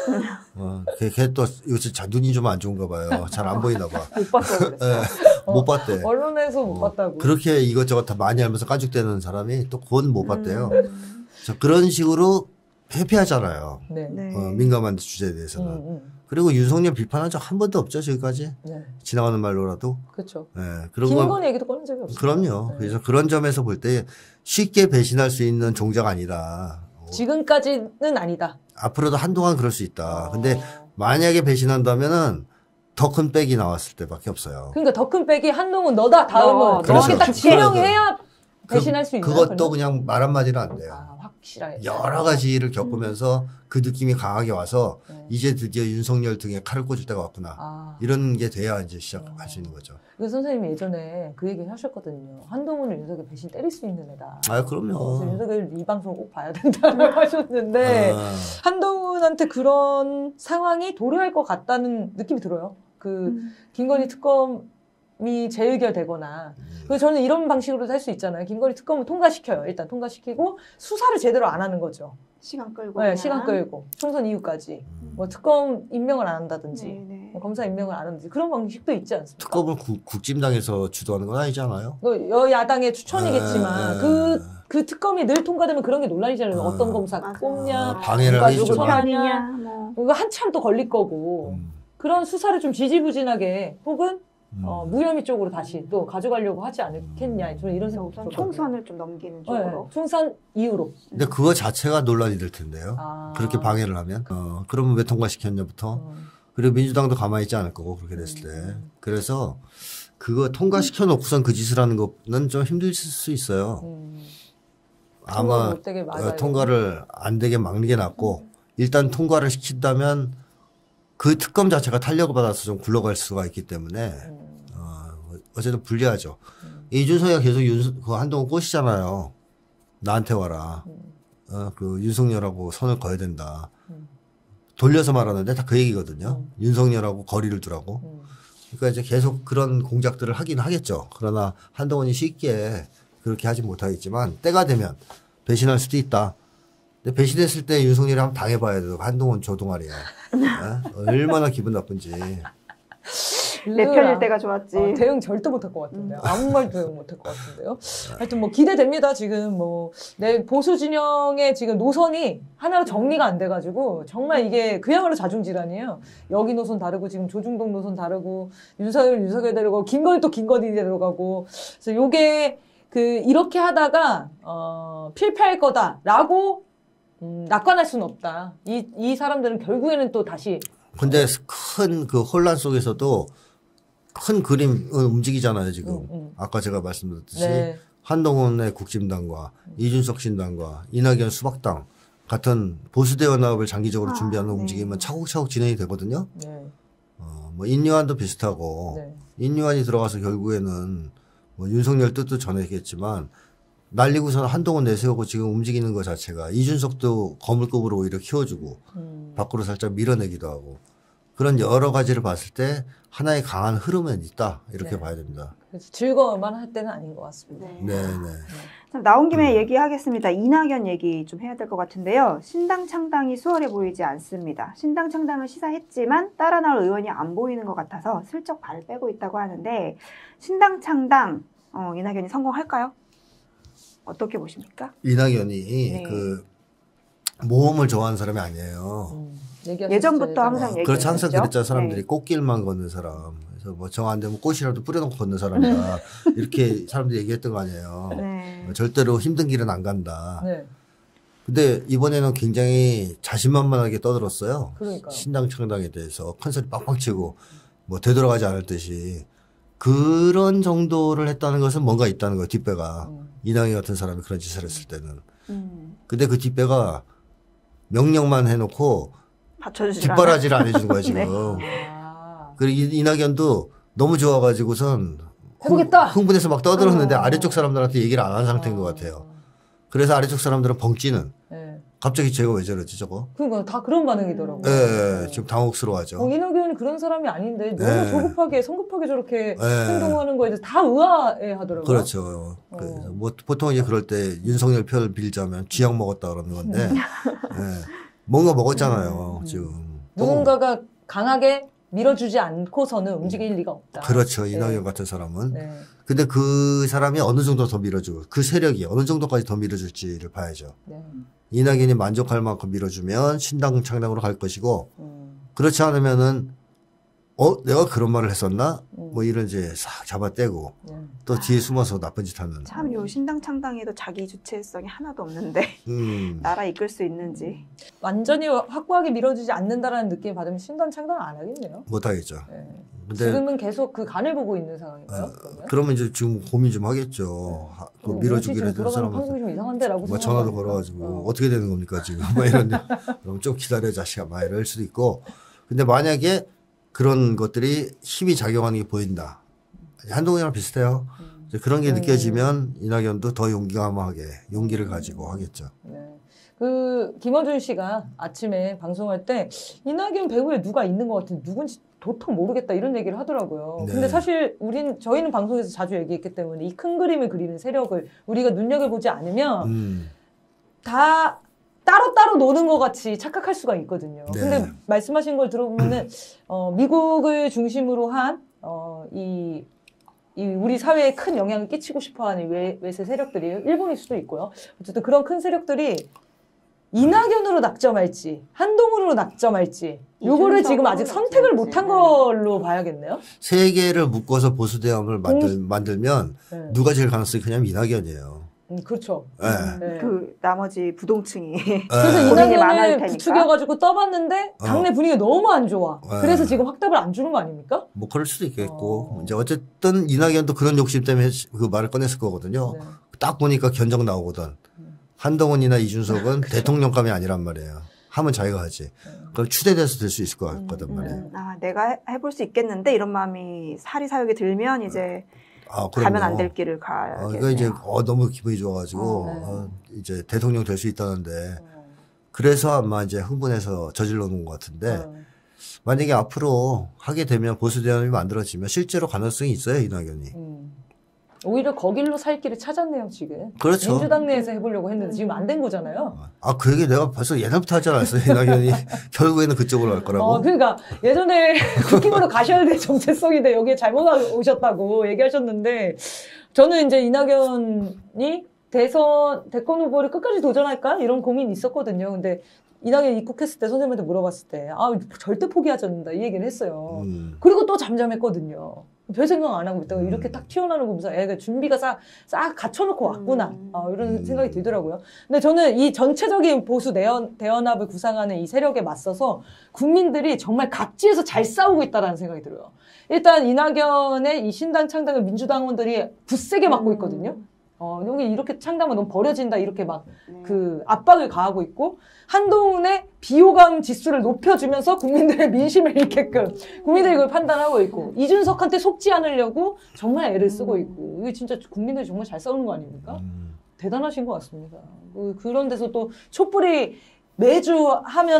걔 또 요새 눈이 좀 안 좋은가 봐요. 잘 안 보이나 봐. 못 봤다고 그랬어요. 못 봤대. 언론에서 못 봤다고. 그렇게 이것저것 다 많이 알면서 깐죽대는 사람이 또 그건 못 봤대요. 그런 식으로 회피하잖아요. 네. 민감한 주제에 대해서는. 그리고 윤석열 비판한 적 한 번도 없죠 지금까지. 네. 지나가는 말로라도. 그렇죠. 네, 김건희 얘기도 꺼낸 적이 없어요. 그럼요. 네. 그래서 그런 점에서 볼 때 쉽게 배신할 수 있는 종자가 아니다. 지금까지는 아니다. 앞으로도 한동안 그럴 수 있다. 근데 만약에 배신한다면은 더 큰 백이 나왔을 때밖에 없어요. 그러니까 더 큰 백이 한동훈 너다 다음은 그렇죠. 그렇게 딱 지명해야 배신할 수 있나요? 그것도 그냥 말 한마디로 안 돼요. 아, 확실하게. 여러 가지 일을 겪으면서 그 느낌이 강하게 와서 네. 이제 드디어 윤석열 등에 칼을 꽂을 때가 왔구나. 아. 이런 게 돼야 이제 시작할 수 있는 거죠. 그 선생님이 예전에 그 얘기 하셨거든요. 한동훈을 윤석열 배신 때릴 수 있는 애다. 아, 그럼요. 그래서 윤석열 이 방송 꼭 봐야 된다고 하셨는데 아, 한동훈한테 그런 상황이 도래할 것 같다는 느낌이 들어요. 그 김건희 특검이 재의결되거나 그래서 저는 이런 방식으로도 할 수 있잖아요. 김건희 특검을 통과시켜요. 일단 통과시키고 수사를 제대로 안 하는 거죠. 시간 끌고. 네, 그냥. 시간 끌고 총선 이후까지 뭐 특검 임명을 안 한다든지 네네. 뭐 검사 임명을 안 한다든지 그런 방식도 있지 않습니까? 특검을 국짐당에서 주도하는 건 아니잖아요. 여야당의 추천이겠지만 아. 그 특검이 늘 통과되면 그런 게 논란이잖아요. 아. 어떤 검사 맞아. 뽑냐, 방해를 누가 하겠죠. 누구 편이냐, 편이냐, 뭐. 그거 한참 또 걸릴 거고 그런 수사를 좀 지지부진하게 혹은 무혐의 쪽으로 다시 또 가져가려고 하지 않겠냐. 저는 이런 생각 우선 총선을 좀 넘기는 네, 쪽으로. 총선 이후로. 근데 그거 자체가 논란이 될 텐데요. 아. 그렇게 방해를 하면. 그러면 왜 통과시켰냐부터. 그리고 민주당도 가만히 있지 않을 거고, 그렇게 됐을 때. 그래서 그거 통과시켜 놓고선 그 짓을 하는 거는 좀 힘들 수 있어요. 아마 못되게 막아요. 통과를 안 되게 막는 게 낫고, 일단 통과를 시킨다면 그 특검 자체가 탄력을 받아서 좀 굴러갈 수가 있기 때문에, 어쨌든 불리하죠. 이준석이가 계속 그 한동훈 꼬시잖아요. 나한테 와라. 그 윤석열하고 선을 그어야 된다. 돌려서 말하는데 다 그 얘기거든요. 윤석열하고 거리를 두라고. 그러니까 이제 계속 그런 공작들을 하긴 하겠죠. 그러나 한동훈이 쉽게 그렇게 하진 못하겠지만 때가 되면 배신할 수도 있다. 근데 배신했을 때 윤석열이 한번 당해봐야 돼요. 한동훈 조동아리야. 얼마나 기분 나쁜지. 내 편일 때가 좋았지. 대응 절대 못할 것 같은데요. 아무 말도 대응 못할 것 같은데요. 하여튼 뭐 기대됩니다. 지금 뭐 내 보수 진영의 지금 노선이 하나로 정리가 안 돼가지고 정말 이게 그야말로 자중질환이에요. 여기 노선 다르고 지금 조중동 노선 다르고 윤석열 데려가고 김건희 또 김건희 데려가고 그래서 요게 그 이렇게 하다가 필패할 거다라고 낙관할 수는 없다. 이 사람들은 결국에는 또 다시 근데 큰 그 혼란 속에서도 큰 그림 움직이잖아요, 지금. 아까 제가 말씀드렸듯이. 네. 한동훈의 국진당과 이준석 신당과 이낙연 수박당 같은 보수대 연합을 장기적으로 준비하는 네. 움직임은 차곡차곡 진행이 되거든요. 네. 뭐 인유한도 비슷하고 네. 인유한이 들어가서 결국에는 뭐 윤석열 뜻도 전했겠지만 날리고서는 한동훈 내세우고 지금 움직이는 것 자체가 이준석도 거물급으로 오히려 키워주고 밖으로 살짝 밀어내기도 하고 그런 여러 가지를 봤을 때 하나의 강한 흐름은 있다 이렇게 네. 봐야 됩니다. 그래서 즐거워만 할 때는 아닌 것 같습니다. 네, 네. 참, 나온 김에 얘기하겠습니다. 이낙연 얘기 좀 해야 될 것 같은데요. 신당 창당이 수월해 보이지 않습니다. 신당 창당을 시사했지만 따라 나올 의원이 안 보이는 것 같아서 슬쩍 발을 빼고 있다고 하는데 신당 창당 이낙연이 성공할까요? 어떻게 보십니까? 이낙연이 네. 그 모험을 좋아하는 사람이 아니에요. 예전부터 항상 얘기했죠. 그렇지 항상 그랬잖아 사람들이 네. 꽃길만 걷는 사람. 그래서 뭐 정 안 되면 꽃이라도 뿌려놓고 걷는 사람이다. 이렇게 사람들이 얘기했던 거 아니에요. 네. 절대로 힘든 길은 안 간다. 네. 근데 이번에는 굉장히 자신만만하게 떠들었어요. 그러니까요. 신당 창당에 대해서 큰소리 빵빵 치고 뭐 되돌아가지 않을 듯이 그런 정도를 했다는 것은 뭔가 있다는 거예요. 뒷배가. 이낙연 같은 사람이 그런 짓을 했을 때는. 근데 그 뒷배가 명령만 해놓고 받쳐주지 뒷바라지를 안 해주는 거야 지금. 아, 그리고 이낙연도 너무 좋아가지고선 해보겠다. 흥분해서 막 떠들었는데 아래쪽 사람들한테 얘기를 안 한 상태인 것 같아요. 그래서 아래쪽 사람들은 벙찌는 네. 갑자기 쟤가 왜 저러지 저거? 그러니까 다 그런 반응이더라고요. 예, 지금 당혹스러워하죠. 이낙연이 그런 사람이 아닌데 너무 네. 조급하게 성급하게 저렇게 네. 행동하는 거에 대해서 다 의아해하더라고요. 그렇죠. 그래서 뭐 보통 이제 그럴 때 윤석열 편을 빌자면 쥐약 먹었다 그러는 건데 예, 뭔가 먹었잖아요 지금. 누군가가 강하게 밀어주지 않고서는 움직일 리가 없다. 그렇죠. 이낙연 네. 같은 사람은. 네. 근데 그 사람이 어느 정도 더 밀어주고 그 세력이 어느 정도까지 더 밀어줄지를 봐야죠. 네. 이낙연이 만족할 만큼 밀어주면 신당 창당으로 갈 것이고 그렇지 않으면은 내가 그런 말을 했었나? 뭐 이런 이제 싹 잡아떼고 또 뒤에 숨어서 나쁜 짓 하는. 참 요 신당 창당에도 자기 주체성이 하나도 없는데 나라 이끌 수 있는지. 완전히 확고하게 밀어주지 않는다라는 느낌 받으면 신당 창당 안 하겠네요. 못하겠죠. 네. 근데 지금은 계속 그 간을 보고 있는 상황인가요? 그러면 이제 지금 고민 좀 하겠죠. 그 밀어주기로 했던 돌아가는 방송이 사람한테 좀 이상한데라고 뭐 전화도 걸어가지고 어떻게 되는 겁니까 지금? 뭐 이런데 그럼 좀 기다려 자식아 막 이럴 수도 있고. 근데 만약에 그런 것들이 힘이 작용하는 게 보인다. 한동훈이랑 비슷해요. 이제 그런 게 느껴지면 이낙연도 더 용기를 가지고 하겠죠. 네. 그 김어준 씨가 아침에 방송할 때 이낙연 배후에 누가 있는 것 같은데 누군지 도통 모르겠다 이런 얘기를 하더라고요. 네. 근데 사실 저희는 방송에서 자주 얘기했기 때문에 이 큰 그림을 그리는 세력을 우리가 눈여겨보지 않으면 다 따로따로 노는 것 같이 착각할 수가 있거든요. 네. 근데 말씀하신 걸 들어보면은 미국을 중심으로 한 이 우리 사회에 큰 영향을 끼치고 싶어하는 외세 세력들이 일본일 수도 있고요. 어쨌든 그런 큰 세력들이 이낙연으로 낙점할지 한동훈으로 낙점할지 요거를 지금 아직 선택을 못한 걸로 봐야겠네요. 세 개를 묶어서 보수 대함을 만들면 네. 누가 제일 가능성이 크냐면 이낙연이에요. 그렇죠. 네. 네. 그 나머지 부동층이 그래서 고민이 많을 이낙연을 테니까. 부추겨가지고 떠봤는데 당내 분위기가 너무 안 좋아. 그래서 지금 확답을 안 주는 거 아닙니까? 뭐 그럴 수도 있겠고 이제 어쨌든 이낙연도 그런 욕심 때문에 그 말을 꺼냈을 거거든요. 네. 딱 보니까 견적 나오거든. 한동훈이나 이준석은 대통령감이 아니란 말이에요. 하면 자기가 하지. 그럼 추대돼서 될 수 있을 것 같거든 말이에요. 내가 해볼 수 있겠는데 이런 마음이 사리사욕이 들면 이제 가면 안 될 길을 가야겠네요. 이거 이제 너무 기분이 좋아가지고 이제 대통령 될 수 있다는데 그래서 아마 이제 흥분해서 저질러 놓은 것 같은데 만약에 앞으로 하게 되면 보수 대안이 만들어지면 실제로 가능성이 있어요 이낙연이. 오히려 거길로 살 길을 찾았네요 지금. 그렇죠. 민주당 내에서 해보려고 했는데 지금 안 된 거잖아요. 그 얘기 내가 벌써 예전부터 하지 않았어요 이낙연이 결국에는 그쪽으로 갈 거라고. 그러니까 예전에 국힘으로 가셔야 될 정체성인데 여기에 잘못 오셨다고 얘기하셨는데 저는 이제 이낙연이 대권 후보를 끝까지 도전할까 이런 고민이 있었거든요. 근데 이낙연 입국했을 때 선생님한테 물어봤을 때 절대 포기하지 않는다 이 얘기는 했어요. 그리고 또 잠잠했거든요. 별 생각 안 하고 있다가 이렇게 딱 튀어나오는 거 보면서 애가 준비가 싹 갖춰놓고 왔구나 이런 생각이 들더라고요. 근데 저는 이 전체적인 보수 대연합을 구상하는 이 세력에 맞서서 국민들이 정말 각지에서 잘 싸우고 있다는 생각이 들어요. 일단 이낙연의 이 신당 창당을 민주당원들이 굳세게 막고 있거든요. 여기 이렇게 창당하면 너무 버려진다 이렇게 막 그 압박을 가하고 있고 한동훈의 비호감 지수를 높여주면서 국민들의 민심을 잃게끔 국민들이 이걸 판단하고 있고 이준석한테 속지 않으려고 정말 애를 쓰고 있고 이게 진짜 국민들이 정말 잘 싸우는 거 아닙니까? 대단하신 것 같습니다. 그런 데서 또 촛불이 매주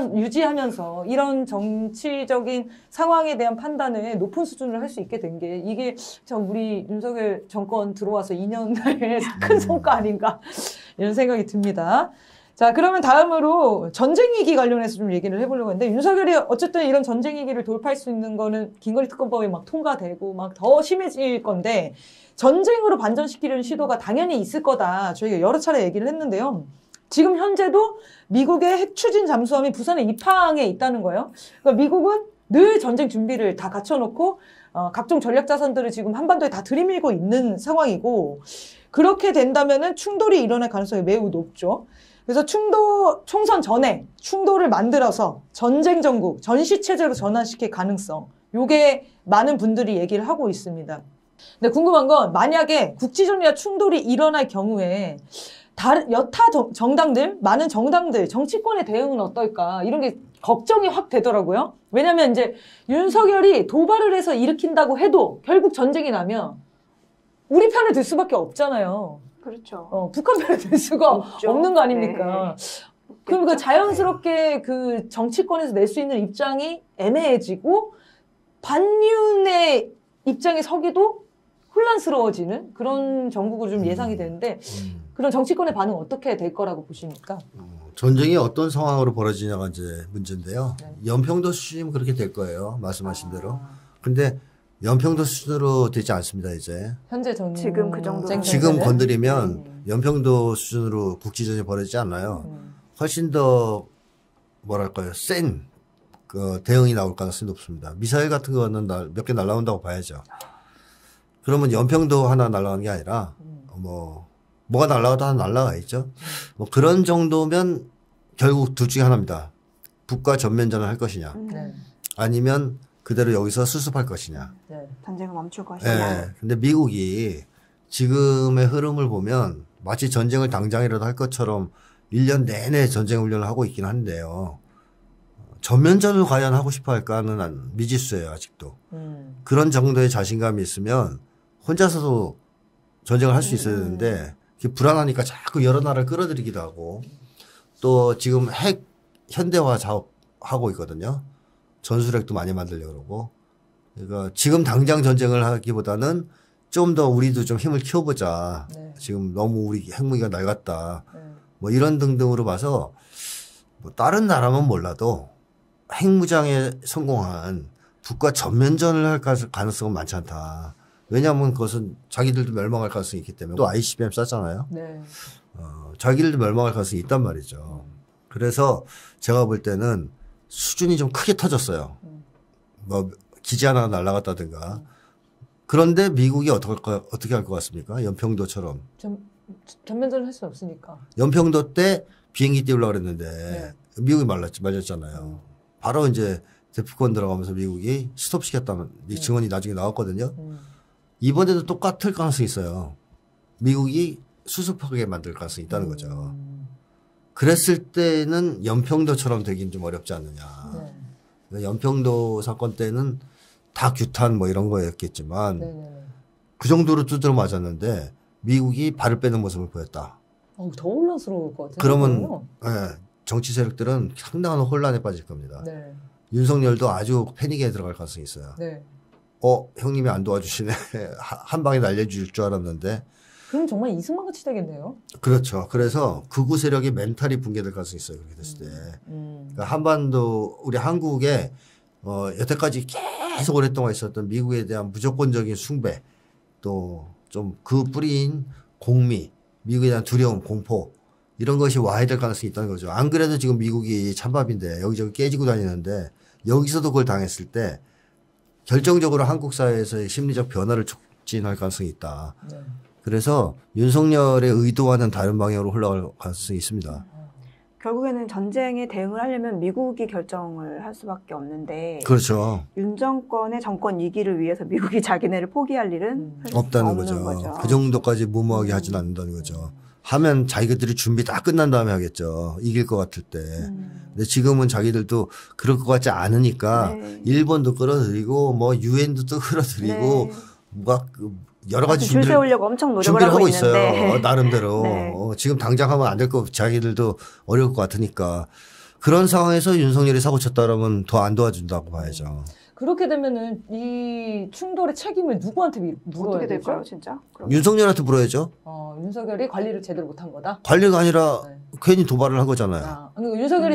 유지하면서 이런 정치적인 상황에 대한 판단을 높은 수준을 할 수 있게 된 게 이게 참 우리 윤석열 정권 들어와서 2년의 큰 성과 아닌가 이런 생각이 듭니다. 자, 그러면 다음으로 전쟁 위기 관련해서 좀 얘기를 해보려고 했는데 윤석열이 어쨌든 이런 전쟁 위기를 돌파할 수 있는 거는 긴거리 특검법이 막 통과되고 막 더 심해질 건데 전쟁으로 반전시키려는 시도가 당연히 있을 거다. 저희가 여러 차례 얘기를 했는데요. 지금 현재도 미국의 핵 추진 잠수함이 부산에 입항해 있다는 거예요. 그러니까 미국은 늘 전쟁 준비를 다 갖춰놓고 각종 전략 자산들을 지금 한반도에 다 들이밀고 있는 상황이고 그렇게 된다면은 충돌이 일어날 가능성이 매우 높죠. 그래서 총선 전에 충돌을 만들어서 전쟁 전국, 전시 체제로 전환시킬 가능성. 요게 많은 분들이 얘기를 하고 있습니다. 근데 궁금한 건 만약에 국지전이나 충돌이 일어날 경우에 여타 정당들, 많은 정당들, 정치권의 대응은 어떨까? 이런 게 걱정이 확 되더라고요. 왜냐면 이제 윤석열이 도발을 해서 일으킨다고 해도 결국 전쟁이 나면 우리 편을 들 수밖에 없잖아요. 그렇죠. 북한 편을 들 수가 없는 거 아닙니까? 네. 그러니까 자연스럽게 그 정치권에서 낼 수 있는 입장이 애매해지고 반윤의 입장에 서기도 혼란스러워지는 그런 정국으로 좀 예상이 되는데 그런 정치권의 반응 어떻게 될 거라고 보십니까? 전쟁이 어떤 상황으로 벌어지냐가 이제 문제인데요. 네. 연평도 수준이면 그렇게 될 거예요. 말씀하신 대로. 근데 연평도 수준으로 되지 않습니다, 이제. 현재 지금 그 정도. 지금 건드리면 연평도 수준으로 국지전이 벌어지지 않아요. 훨씬 더, 뭐랄까요, 센 그 대응이 나올 가능성이 높습니다. 미사일 같은 거는 몇 개 날라온다고 봐야죠. 그러면 연평도 하나 날라가는 게 아니라 뭐가 날라가도 하나 날라가 있죠. 뭐 그런 정도면 결국 둘 중에 하나입니다. 북과 전면전을 할 것이냐, 네. 아니면 그대로 여기서 수습할 것이냐. 네. 전쟁을 멈출 것이냐. 네. 근데 미국이 지금의 흐름을 보면 마치 전쟁을 당장이라도 할 것처럼 1년 내내 전쟁 훈련을 하고 있긴 한데요. 전면전을 과연 하고 싶어 할까는 미지수예요, 아직도. 그런 정도의 자신감이 있으면 혼자서도 전쟁을 할 수 있어야 되는데 그게 불안하니까 자꾸 여러 나라를 끌어들이기도 하고 또 지금 핵 현대화 작업하고 있거든요. 전술핵도 많이 만들려고 그러고. 그러니까 지금 당장 전쟁을 하기보다는 좀 더 우리도 좀 힘을 키워보자. 네. 지금 너무 우리 핵무기가 낡았다. 네. 뭐 이런 등등으로 봐서 뭐 다른 나라만 몰라도 핵무장에 성공한 북과 전면전을 할 가능성은 많지 않다. 왜냐하면 그것은 자기들도 멸망할 가능성이 있기 때문에 또 ICBM 쐈잖아요. 네. 자기들도 멸망할 가능성이 있단 말이죠. 그래서 제가 볼 때는 수준이 좀 크게 터졌어요. 뭐 기지 하나 날아갔다든가. 그런데 미국이 어떻게 할 것 같습니까? 연평도처럼. 전면전을 할 수 없으니까. 연평도 때 비행기 띄우려고 그랬는데 네. 미국이 말렸잖아요. 바로 이제 대피권 들어가면서 미국이 스톱시켰다는 증언이 나중에 나왔거든요. 이번에도 똑같을 가능성이 있어요. 미국이 수습하게 만들 가능성이 있다는 거죠. 그랬을 때는 연평도처럼 되긴 좀 어렵지 않느냐. 네. 그러니까 연평도 사건 때는 다 규탄 뭐 이런 거였겠지만 네네. 그 정도로 두드려 맞았는데 미국이 발을 빼는 모습을 보였다. 더 혼란스러울 것 같아요. 그러면 정치 세력들은 상당한 혼란에 빠질 겁니다. 네. 윤석열도 아주 패닉에 들어갈 가능성이 있어요. 네. 형님이 안 도와주시네. 한 방에 날려줄 줄 알았는데. 그럼 정말 이승만 같이 되겠네요. 그렇죠. 그래서 극우 세력이 멘탈이 붕괴될 가능성이 있어요. 그렇게 됐을 때. 그러니까 한반도 우리 한국에 여태까지 계속 오랫동안 있었던 미국에 대한 무조건적인 숭배 또 좀 그 뿌리인 공미, 미국에 대한 두려움, 공포 이런 것이 와야 될 가능성이 있다는 거죠. 안 그래도 지금 미국이 찬밥인데 여기저기 깨지고 다니는데 여기서도 그걸 당했을 때 결정적으로 한국 사회에서의 심리적 변화를 촉진할 가능성이 있다. 네. 그래서 윤석열의 의도와는 다른 방향으로 흘러갈 가능성이 있습니다. 결국에는 전쟁에 대응을 하려면 미국이 결정을 할 수밖에 없는데 그렇죠. 윤 정권의 정권 위기를 위해서 미국이 자기네를 포기할 일은 없다는 없는 거죠. 그 정도까지 무모하게 하진 않는다는 거죠. 하면 자기들이 준비 다 끝난 다음에 하겠죠. 이길 것 같을 때. 근데 지금은 자기들도 그럴 것 같지 않으니까 네. 일본도 끌어들이고 뭐 유엔도 또 끌어들이고 네. 막 여러 가지 줄 세우려고 엄청 노력을 준비를 하고 있는데. 있어요. 나름대로. 네. 지금 당장 하면 안 될 거 자기들도 어려울 것 같으니까. 그런 상황에서 윤석열이 사고 쳤다라면 더 안 도와준다고 봐야죠. 그렇게 되면은 이 충돌의 책임을 누구한테 물어야 어떻게 되죠? 될까요, 진짜? 그럼. 윤석열한테 물어야죠. 윤석열이 관리를 제대로 못한 거다. 관리가 아니라 네. 괜히 도발을 한 거잖아요. 그러니까 윤석열이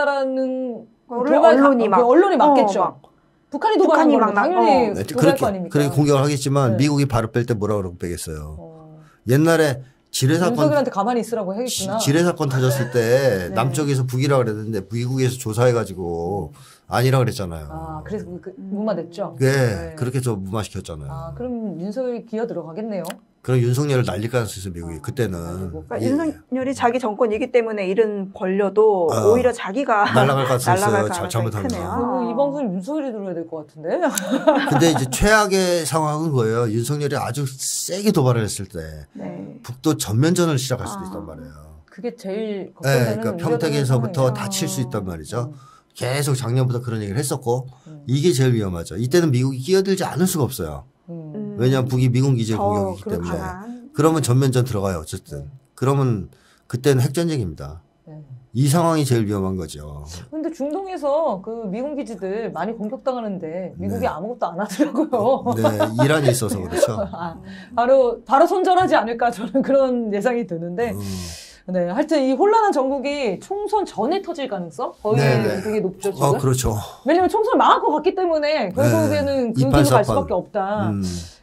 도발했다라는 언론이 막 언론이 맞겠죠. 막 북한이 도발한 북한이 거면 막 당연히 네, 도발할 거 아닙니까? 그렇게 공격을 하겠지만 네. 미국이 발을 뺄 때 뭐라 그러고 빼겠어요. 옛날에 윤석열한테 가만히 있으라고 해야겠구나. 지뢰 사건 터졌을 때 네. 남쪽에서 북이라 그랬는데 미국에서 조사해가지고 아니라 그랬잖아요. 그래서 무마됐죠. 네, 그렇게 저 무마시켰잖아요. 그럼 윤석열이 기어 들어가겠네요. 그럼 윤석열을 날릴 가능성이 있어 미국이 그때는. 그러니까 윤석열이 자기 정권이기 때문에 일은 벌려도 오히려 자기가 날아갈 가능성이 날아갈 있어요. 가능성이 잘못하면. 크네요. 이 방송 윤석열이 들어야 될 것 같은데. 근데 이제 최악의 상황은 뭐예요? 윤석열이 아주 세게 도발을 했을 때 네. 북도 전면전을 시작할 수도 있단 말이에요. 그게 제일 네, 걱정되는 그러니까 평택에서부터 다칠 수 있단 말이죠. 계속 작년부터 그런 얘기를 했었고 이게 제일 위험하죠. 이때는 미국이 끼어들지 않을 수가 없어요. 왜냐하면 북이 미군 기지를 공격이기 때문에. 그러면 전면전 들어가요. 어쨌든. 그러면 그때는 핵전쟁입니다. 네. 이 상황이 제일 위험한 거죠. 근데 중동에서 그 미군 기지들 많이 공격당하는데 미국이 네. 아무것도 안 하더라고요. 네, 이란이 있어서 그렇죠. 바로 손절하지 않을까 저는 그런 예상이 드는데. 네, 하여튼 이 혼란한 전국이 총선 전에 터질 가능성 거의 네네. 되게 높죠. 지금. 그렇죠. 왜냐면 총선을 망할 것 같기 때문에 결국에는 그 길로 갈 수밖에 없다.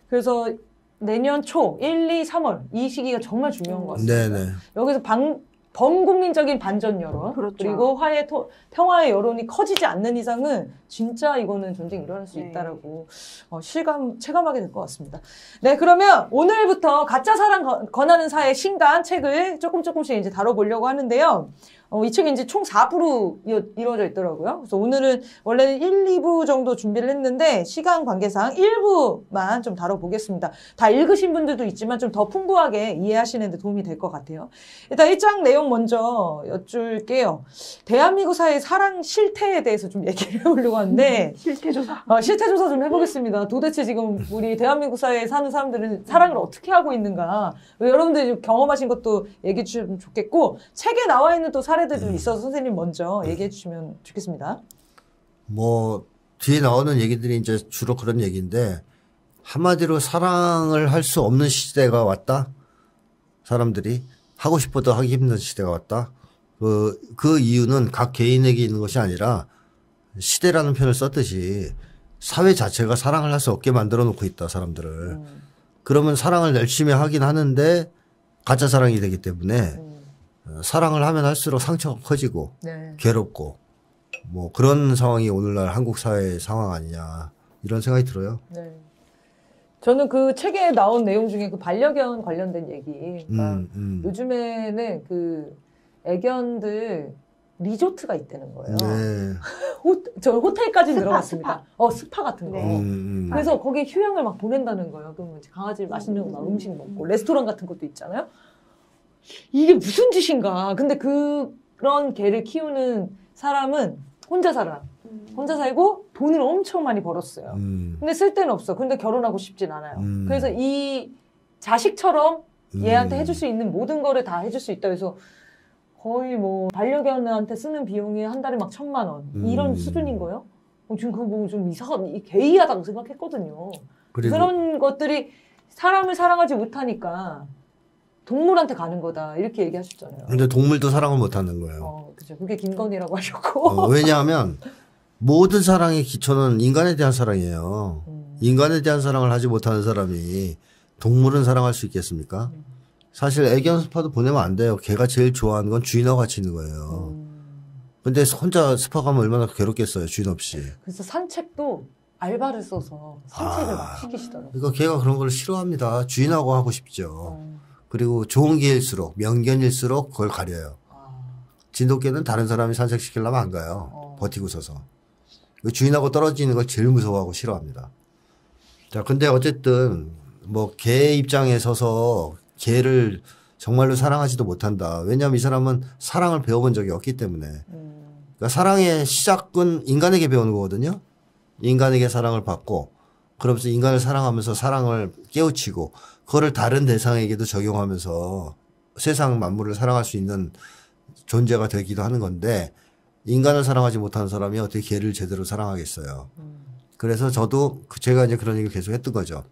그래서 내년 초 1, 2, 3월 이 시기가 정말 중요한 것 같습니다. 네네. 여기서 범국민적인 반전 여론 그렇죠. 그리고 평화의 여론이 커지지 않는 이상은 진짜 이거는 전쟁이 일어날 수 있다라고 체감하게 될 것 같습니다. 네, 그러면 오늘부터 가짜 사랑 권하는 사회 신간 책을 조금씩 이제 다뤄보려고 하는데요. 이 책이 이제 총 4부로 이루어져 있더라고요. 그래서 오늘은 원래는 1, 2부 정도 준비를 했는데 시간 관계상 1부만 좀 다뤄보겠습니다. 다 읽으신 분들도 있지만 좀 더 풍부하게 이해하시는 데 도움이 될 것 같아요. 일단 1장 내용 먼저 여쭐게요. 대한민국 사회의 사랑 실태에 대해서 좀 얘기를 해보려고 하는데 실태조사. 실태조사 좀 해보겠습니다. 도대체 지금 우리 대한민국 사회에 사는 사람들은 사랑을 어떻게 하고 있는가. 여러분들이 경험하신 것도 얘기해 주시면 좋겠고 책에 나와 있는 또 사례들도 있어서 선생님 먼저 얘기해 주시면 좋겠습니다. 뭐 뒤에 나오는 얘기들이 이제 주로 그런 얘기인데 한마디로 사랑을 할 수 없는 시대가 왔다. 사람들이 하고 싶어도 하기 힘든 시대가 왔다. 그 이유는 각 개인에게 있는 것이 아니라 시대라는 표현을 썼듯이 사회 자체가 사랑을 할 수 없게 만들어 놓고 있다. 사람들을. 그러면 사랑을 열심히 하긴 하는데 가짜 사랑이 되기 때문에 사랑을 하면 할수록 상처가 커지고 네. 괴롭고 뭐 그런 상황이 오늘날 한국 사회의 상황 아니냐 이런 생각이 들어요. 네. 저는 그 책에 나온 내용 중에 그 반려견 관련된 얘기. 요즘에는 그 애견들 리조트가 있다는 거예요. 네. 저 호텔까지 스파, 들어갔습니다. 스파 같은 거. 네. 그래서 거기에 휴양을 막 보낸다는 거예요. 그러면 이제 강아지 맛있는 막 음식 먹고 레스토랑 같은 것도 있잖아요. 이게 무슨 짓인가. 근데 그런 개를 키우는 사람은 혼자 살아. 혼자 살고 돈을 엄청 많이 벌었어요. 근데 쓸 데는 없어. 근데 결혼하고 싶진 않아요. 그래서 이 자식처럼 얘한테 해줄 수 있는 모든 거를 다 해줄 수 있다. 그래서 거의 뭐 반려견한테 쓰는 비용이 한 달에 막 1,000만 원 이런 수준인 거예요. 지금 그거 보고 좀 개이하다고 생각했거든요. 그런 것들이 사람을 사랑하지 못하니까 동물한테 가는 거다 이렇게 얘기하셨잖아요. 근데 동물도 사랑을 못하는 거예요. 그죠. 그게 김건희라고 하셨고. 왜냐하면 모든 사랑의 기초는 인간에 대한 사랑이에요. 인간에 대한 사랑을 하지 못하는 사람이 동물은 사랑할 수 있겠습니까? 사실 애견 스파도 보내면 안 돼요. 걔가 제일 좋아하는 건 주인하고 같이 있는 거예요. 근데 혼자 스파 가면 얼마나 괴롭겠어요. 주인 없이. 그래서 산책도 알바를 써서 산책을 막 시키시더라고요. 그러니까 걔가 그런 걸 싫어합니다. 주인하고 하고 싶죠. 그리고 좋은 개일수록 명견일수록 그걸 가려요. 진돗개는 다른 사람이 산책시키려면 안 가요. 버티고 서서. 주인하고 떨어지는 걸 제일 무서워하고 싫어합니다. 자, 근데 어쨌든 뭐 개 입장에 서서 개를 정말로 사랑하지도 못한다. 왜냐하면 이 사람은 사랑을 배워본 적이 없기 때문에. 그러니까 사랑의 시작은 인간에게 배우는 거거든요. 인간에게 사랑을 받고 그러면서 인간을 사랑하면서 사랑을 깨우치고 그거를 다른 대상에게도 적용하면서 세상 만물을 사랑할 수 있는 존재가 되기도 하는 건데 인간을 사랑하지 못하는 사람이 어떻게 개를 제대로 사랑하겠어요. 그래서 저도 제가 이제 그런 얘기를 계속 했던 거죠.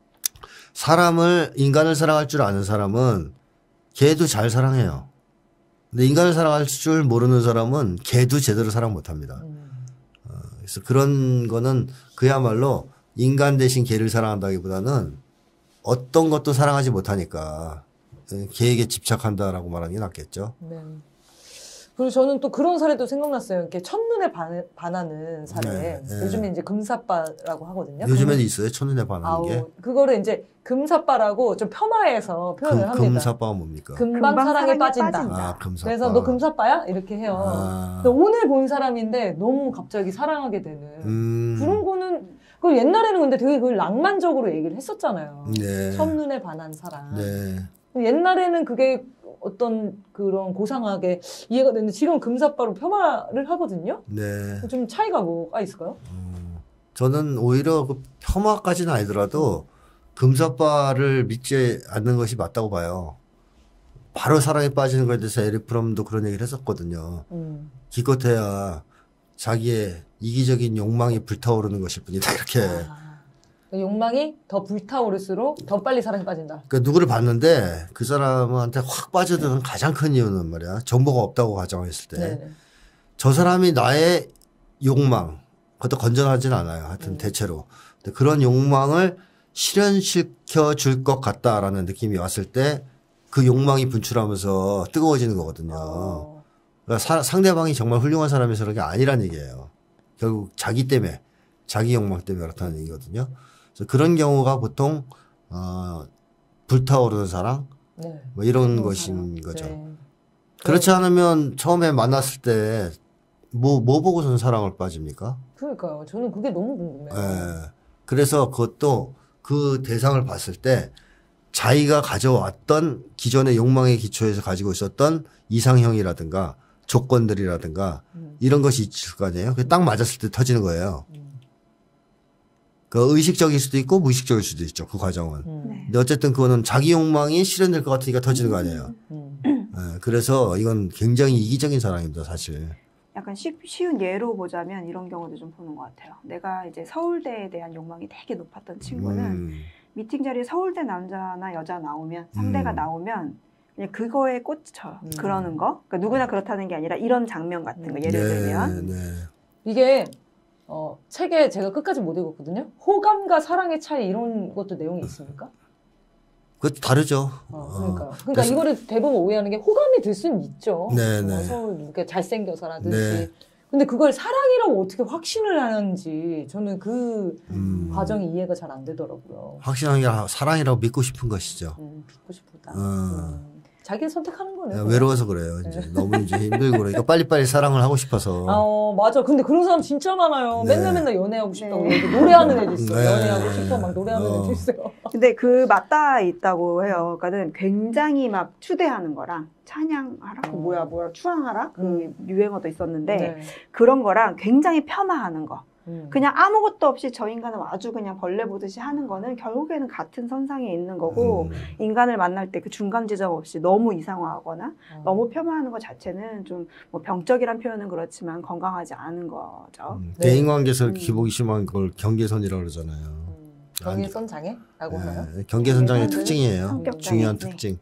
인간을 사랑할 줄 아는 사람은 개도 잘 사랑해요. 근데 인간을 사랑할 줄 모르는 사람은 개도 제대로 사랑 못 합니다. 그래서 그런 거는 그야말로 인간 대신 개를 사랑한다기보다는 어떤 것도 사랑하지 못하니까 개에게 집착한다라고 말하는 게 낫겠죠. 네. 그리고 저는 또 그런 사례도 생각났어요. 이렇게 첫눈에 반하는 사례. 네, 네. 요즘에 이제 금사빠라고 하거든요. 요즘에는 있어요. 첫눈에 반하는 게. 그거를 이제 금사빠라고 좀 폄하해서 표현을 합니다. 금사빠가 뭡니까? 금방 사랑에 빠진다. 아, 금사빠. 그래서 너 금사빠야? 이렇게 해요. 오늘 본 사람인데 너무 갑자기 사랑하게 되는 그런 거는 그 옛날에는 근데 되게 그걸 낭만적으로 얘기를 했었잖아요. 네. 첫눈에 반한 사랑. 네. 옛날에는 그게 어떤 그런 고상하게 이해가 됐는데 지금 금사빠로 폄하를 하거든요. 네. 좀 차이가 뭐가 있을까요? 저는 오히려 그 폄하까지는 아니더라도 금사빠를 믿지 않는 것이 맞다고 봐요. 바로 사랑에 빠지는 것에 대해서 에릭 프롬도 그런 얘기를 했었거든요. 기껏해야 자기의 이기적인 욕망이 불타오르는 것일 뿐이다. 이렇게. 욕망이 더 불타오를수록 더 빨리 사랑에 빠진다. 그러니까 누구를 봤는데 그 사람한테 확 빠져드는 가장 큰 이유는 말이야. 정보가 없다고 가정했을 때. 네네. 저 사람이 나의 욕망, 그것도 건전하진 않아요. 하여튼 대체로. 그런 욕망을 실현시켜 줄 것 같다라는 느낌이 왔을 때 그 욕망이 분출하면서 뜨거워지는 거거든요. 그러니까 상대방이 정말 훌륭한 사람이서 그런 게 아니란 얘기예요. 결국 자기 때문에, 자기 욕망 때문에 그렇다는 얘기거든요. 그래서 그런 경우가 보통 불타오르는 사랑, 네. 뭐 이런 것인 거죠. 네. 그렇지 않으면 처음에 만났을 때 뭐 보고서는 사랑을 빠집니까? 그러니까요. 저는 그게 너무 궁금해요. 예. 그래서 그것도 그 대상을 봤을 때 자기가 가져왔던 기존의 욕망의 기초에서 가지고 있었던 이상형이라든가 조건들이라든가 이런 것이 있을 거 아니에요. 그게 딱 맞았을 때 터지는 거예요. 그 의식적일 수도 있고 무의식적일 수도 있죠. 그 과정은. 네. 근데 어쨌든 그거는 자기 욕망이 실현될 것 같으니까 터지는 거 아니에요. 예. 그래서 이건 굉장히 이기적인 사랑입니다, 사실. 약간 쉬운 예로 보자면 이런 경우도 좀 보는 것 같아요. 내가 이제 서울대에 대한 욕망이 되게 높았던 친구는 미팅 자리에 서울대 남자나 여자 나오면 상대가 나오면 그냥 그거에 꽂혀 그러는 거. 그러니까 누구나 그렇다는 게 아니라 이런 장면 같은 거 예를 들면 네. 이게 책에 제가 끝까지 못 읽었거든요. 호감과 사랑의 차이 이런 것도 내용이 있습니까? 그것도 다르죠. 그러니까 그래서- 이거를 대부분 오해하는 게 호감이 들 수는 있죠. 네네. 서울 이렇게 잘생겨서라든지. 네. 근데 그걸 사랑이라고 어떻게 확신을 하는지 저는 그 과정이 이해가 잘 안 되더라고요. 확실한 게 사랑이라고 믿고 싶은 것이죠. 믿고 싶다. 어. 자기가 선택하는 거네요. 외로워서 그래요. 이제 너무 이제 힘들고 그러니까 빨리빨리 사랑을 하고 싶어서. 맞아. 근데 그런 사람 진짜 많아요. 네. 맨날 연애하고 싶다고 네. 이렇게 노래하는 애도 있어요. 네. 연애하고 싶어 막 노래하는 애도 있어요. 근데 그 맞닿아 있다고 해요. 그러니까는 굉장히 막 추대하는 거랑 찬양하라? 그 뭐야 추앙하라? 그 유행어도 있었는데 네. 그런 거랑 굉장히 폄하하는 거. 음. 그냥 아무것도 없이 저 인간은 아주 그냥 벌레 보듯이 하는 거는 결국에는 같은 선상에 있는 거고 인간을 만날 때 그 중간 지점 없이 너무 이상화하거나 너무 폄하하는 것 자체는 좀 뭐 병적이란 표현은 그렇지만 건강하지 않은 거죠. 네. 대인관계에서 기복이 심한 걸 경계선이라고 그러잖아요. 경계선 장애라고 하나요? 경계선장의 경계선은 특징이에요. 성격 중요한 장애. 특징.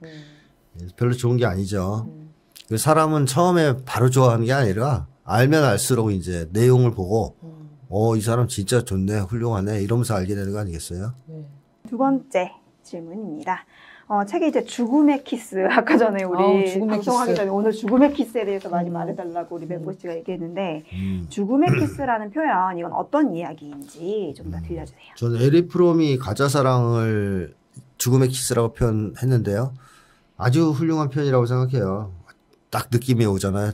별로 좋은 게 아니죠. 그 사람은 처음에 바로 좋아하는 게 아니라 알면 알수록 이제 내용을 보고 이 사람 진짜 좋네, 훌륭하네 이러면서 알게 되는 거 아니겠어요? 네. 두 번째 질문입니다. 책에 이제 죽음의 키스 아까 전에 우리 죽음의 방송하기 키스. 전에 오늘 죽음의 키스에 대해서 많이 말해달라고 우리 멤버 씨가 얘기했는데 죽음의 키스라는 표현 이건 어떤 이야기인지 좀 더 들려주세요. 저는 에리 프롬이 가짜 사랑을 죽음의 키스라고 표현했는데요. 아주 훌륭한 표현이라고 생각해요. 딱 느낌이 오잖아요.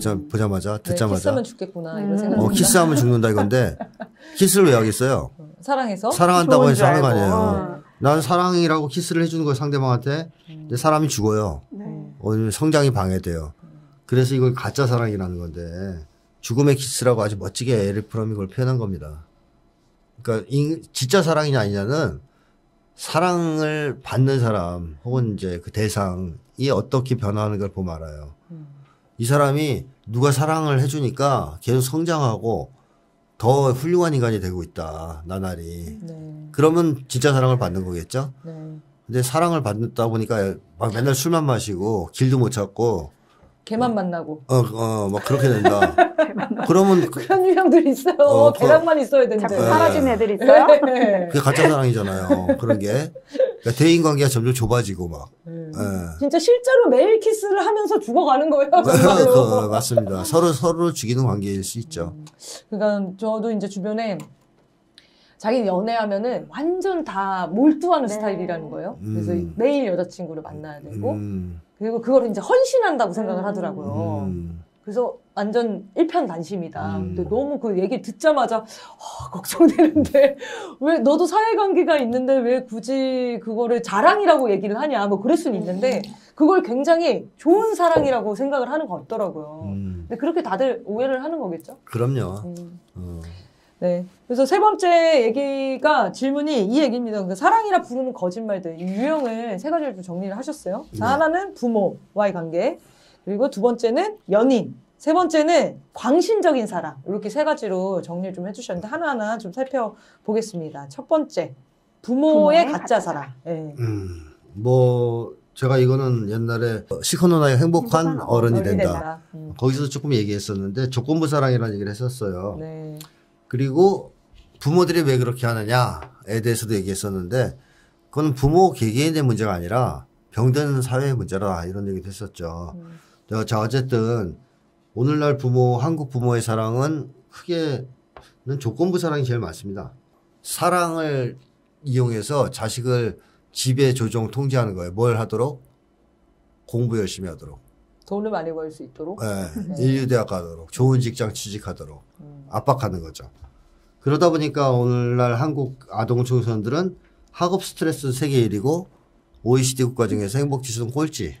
보자마자 네, 듣자마자. 키스하면 죽겠구나 이런 생각이 듭니다. 키스하면 죽는다 이건데 키스를 왜 하겠어요? 사랑해서 사랑한다고 좋은 해서 줄 하는 거 알고. 아니에요. 난 사랑이라고 키스를 해주는 거예요, 상대방한테. 근데 사람이 죽어요. 네. 성장이 방해돼요. 그래서 이걸 가짜 사랑이라는 건데 죽음의 키스라고 아주 멋지게 에리 프롬이 그걸 표현한 겁니다. 그러니까 진짜 사랑이냐 아니냐는 사랑을 받는 사람 혹은 이제 그 대상이 어떻게 변화하는 걸 보면 알아요. 이 사람이 누가 사랑을 해주니까 계속 성장하고 더 훌륭한 인간이 되고 있다, 나날이. 네. 그러면 진짜 사랑을 받는 거겠죠? 네. 근데 사랑을 받다 보니까 막 맨날 술만 마시고 길도 못 찾고 걔만 만나고 막 그렇게 된다. 그러면 그런 유형들이 있어요. 걔랑만 있어야 되는데. 자꾸 사라진 애들 있어요? 네. 그게 가짜 사랑이잖아요. 그런 게. 그러니까 대인 관계가 점점 좁아지고 막. 진짜 실제로 매일 키스를 하면서 죽어가는 거예요. 정말로. 맞습니다. 서로 죽이는 관계일 수 있죠. 그러니까 저도 이제 주변에 자기 연애하면은 완전 다 몰두하는 네. 스타일이라는 거예요. 그래서 매일 여자친구를 만나야 되고 음. 그리고 그걸 이제 헌신한다고 생각을 하더라고요. 그래서 완전 일편단심이다. 근데 너무 그 얘기 듣자마자 걱정되는데 왜 너도 사회관계가 있는데 왜 굳이 그거를 자랑이라고 얘기를 하냐 뭐 그럴 수는 있는데 그걸 굉장히 좋은 사랑이라고 생각을 하는 것 같더라고요. 근데 그렇게 다들 오해를 하는 거겠죠? 그럼요. 네. 그래서 세 번째 얘기가 질문이 이 얘기입니다. 그러니까 사랑이라 부르는 거짓말들. 이 유형을 세 가지를 좀 정리를 하셨어요. 자, 하나는 부모와의 관계. 그리고 두 번째는 연인. 세 번째는 광신적인 사랑. 이렇게 세 가지로 정리를 좀 해주셨는데 하나하나 좀 살펴보겠습니다. 첫 번째. 부모의 가짜 사랑. 네. 제가 이거는 옛날에 시커노나의 행복한 어른이 된다. 된다. 거기서 조금 얘기했었는데 조건부 사랑이라는 얘기를 했었어요. 네. 그리고 부모들이 왜 그렇게 하느냐에 대해서도 얘기했었는데 그건 부모 개개인의 문제가 아니라 병든 사회의 문제라 이런 얘기도 했었죠. 자, 어쨌든 오늘날 한국 부모의 사랑은 크게는 조건부 사랑이 제일 많습니다. 사랑을 이용해서 자식을 지배, 조종, 통제하는 거예요. 뭘 하도록? 공부 열심히 하도록. 돈을 많이 벌 수 있도록. 네. 인류대학 가도록. 좋은 직장 취직하도록. 압박하는 거죠. 그러다 보니까 오늘날 한국 아동 청소년들은 학업 스트레스 세계 1위고 OECD 국가 중에서 행복지수는 꼴찌.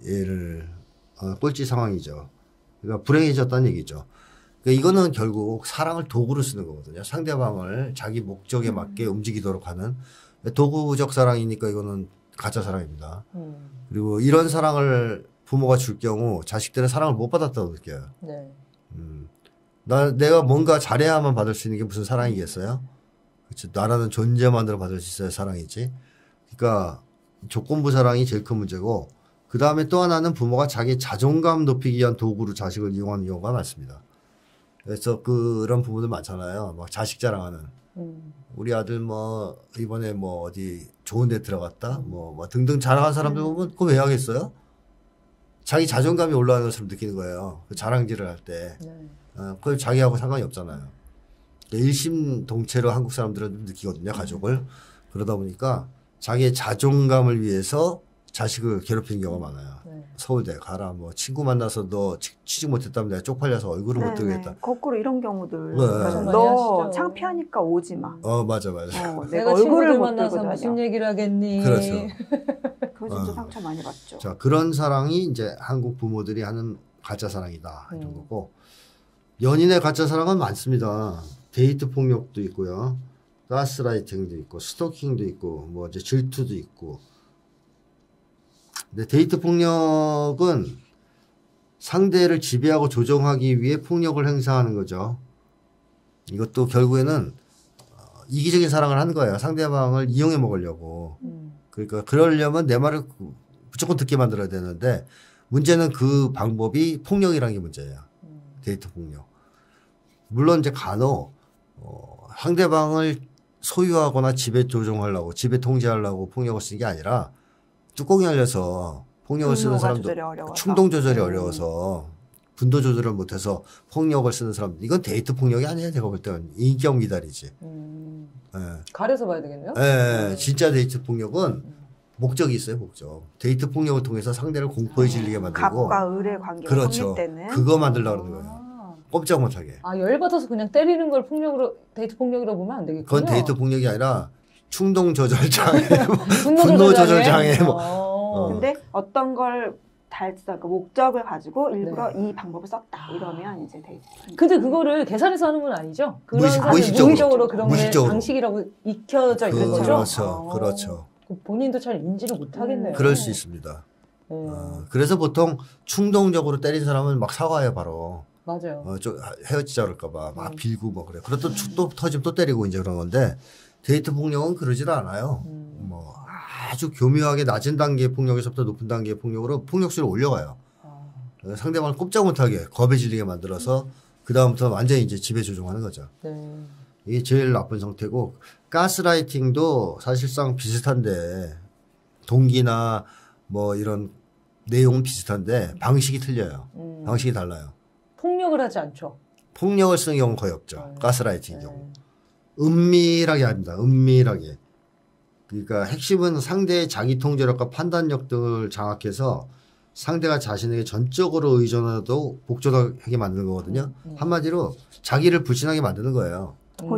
꼴찌 상황이죠. 그러니까 불행해졌다는 얘기죠. 그러니까 이거는 결국 사랑을 도구로 쓰는 거거든요. 상대방을 자기 목적에 맞게 움직이도록 하는 도구적 사랑이니까 이거는 가짜 사랑입니다. 그리고 이런 사랑을 부모가 줄 경우 자식들은 사랑을 못 받았다고 느껴요. 네. 내가 뭔가 잘해야만 받을 수 있는 게 무슨 사랑이겠어요? 그렇죠. 나라는 존재만으로 받을 수 있어야 사랑이지. 그러니까 조건부 사랑이 제일 큰 문제고 그 다음에 또 하나는 부모가 자기 자존감 높이기 위한 도구로 자식을 이용하는 경우가 많습니다. 그래서 그런 부분들 많잖아요. 막 자식 자랑하는. 우리 아들 뭐 이번에 뭐 어디 좋은 데 들어갔다 뭐 등등 자랑한 사람들 보면 그거 왜 하겠어요? 자기 자존감이 올라가는 것처럼 느끼는 거예요. 그 자랑질을 할 때. 그걸 자기하고 상관이 없잖아요. 일심동체로 한국 사람들은 느끼거든요. 가족을. 그러다 보니까 자기의 자존감을 위해서 자식을 괴롭히는 경우가 많아요. 서울대 가라 뭐 친구 만나서 너 취직 못했다면 내가 쪽팔려서 얼굴을 못 들겠다. 거꾸로 이런 경우들. 네. 너 창피하니까 오지 마. 맞아. 내가 얼굴을 못 들고 무슨 얘기를 하겠니. 그렇죠. 그거 진짜 상처 많이 받죠. 자, 그런 사랑이 이제 한국 부모들이 하는 가짜 사랑이다. 이런 거고. 연인의 가짜 사랑은 많습니다. 데이트 폭력도 있고요. 가스라이팅도 있고, 스토킹도 있고, 뭐 이제 질투도 있고. 근데 데이트 폭력은 상대를 지배하고 조종하기 위해 폭력을 행사하는 거죠. 이것도 결국에는 이기적인 사랑을 하는 거예요. 상대방을 이용해 먹으려고. 그러니까 그러려면 내 말을 무조건 듣게 만들어야 되는데 문제는 그 방법이 폭력이라는 게 문제예요. 데이트 폭력. 물론 이제 간혹 상대방을 소유하거나 지배 조종하려고 지배 통제하려고 폭력을 쓰는 게 아니라 뚜껑이 열려서 폭력을 쓰는 사람도 충동 조절이 어려워서 분도 조절을 못해서 폭력을 쓰는 사람 이건 데이트 폭력이 아니에요. 제가 볼 때는 인격 미달이지. 가려서 봐야 되겠네요. 네, 진짜 데이트 폭력은 목적이 있어요. 목적. 데이트 폭력을 통해서 상대를 공포에 질리게 만들고 갑과 을의 관계가 그렇죠. 성립되는 그거 만들려고 그러는 거예요. 꼼짝 못하게. 열받아서 그냥 때리는 걸 폭력으로 데이트 폭력이라고 보면 안 되겠군요. 그건 데이트 폭력이 아니라 충동 조절 장애, 분노 조절 장애. 근데 어떤 걸 그 목적을 가지고 일부러 이 방법을 썼다 이러면 이제 데이트. 근데 그거를 계산해서 하는 건 아니죠? 그런 무의식적으로 그런 게 방식이라고 익혀져 있는 거죠. 그렇죠. 본인도 잘 인지를 못 하겠네요. 그럴 수 있습니다. 그래서 보통 충동적으로 때린 사람은 막 사과해요, 바로. 맞아요. 좀 헤어지자 그럴까봐 막 빌고 뭐 그래. 그래도 또 터지면 또 때리고 이제 그런 건데 데이트 폭력은 그러지도 않아요. 뭐 아주 교묘하게 낮은 단계의 폭력에서부터 높은 단계의 폭력으로 폭력수를 올려가요. 상대방을 꼼짝 못하게 겁에 질리게 만들어서 그 다음부터 완전히 이제 지배 조종하는 거죠. 이게 제일 나쁜 상태고 가스라이팅도 사실상 비슷한데 동기나 뭐 이런 내용은 비슷한데 방식이 틀려요. 방식이 달라요. 폭력을 하지 않죠. 폭력을 쓰는 경우는 거의 없죠. 가스라이팅 경우. 은밀하게 합니다. 은밀하게. 그러니까 핵심은 상대의 자기 통제력과 판단력 등을 장악해서 상대가 자신에게 전적으로 의존해도 복종하게 만드는 거거든요. 한마디로 자기를 불신하게 만드는 거예요.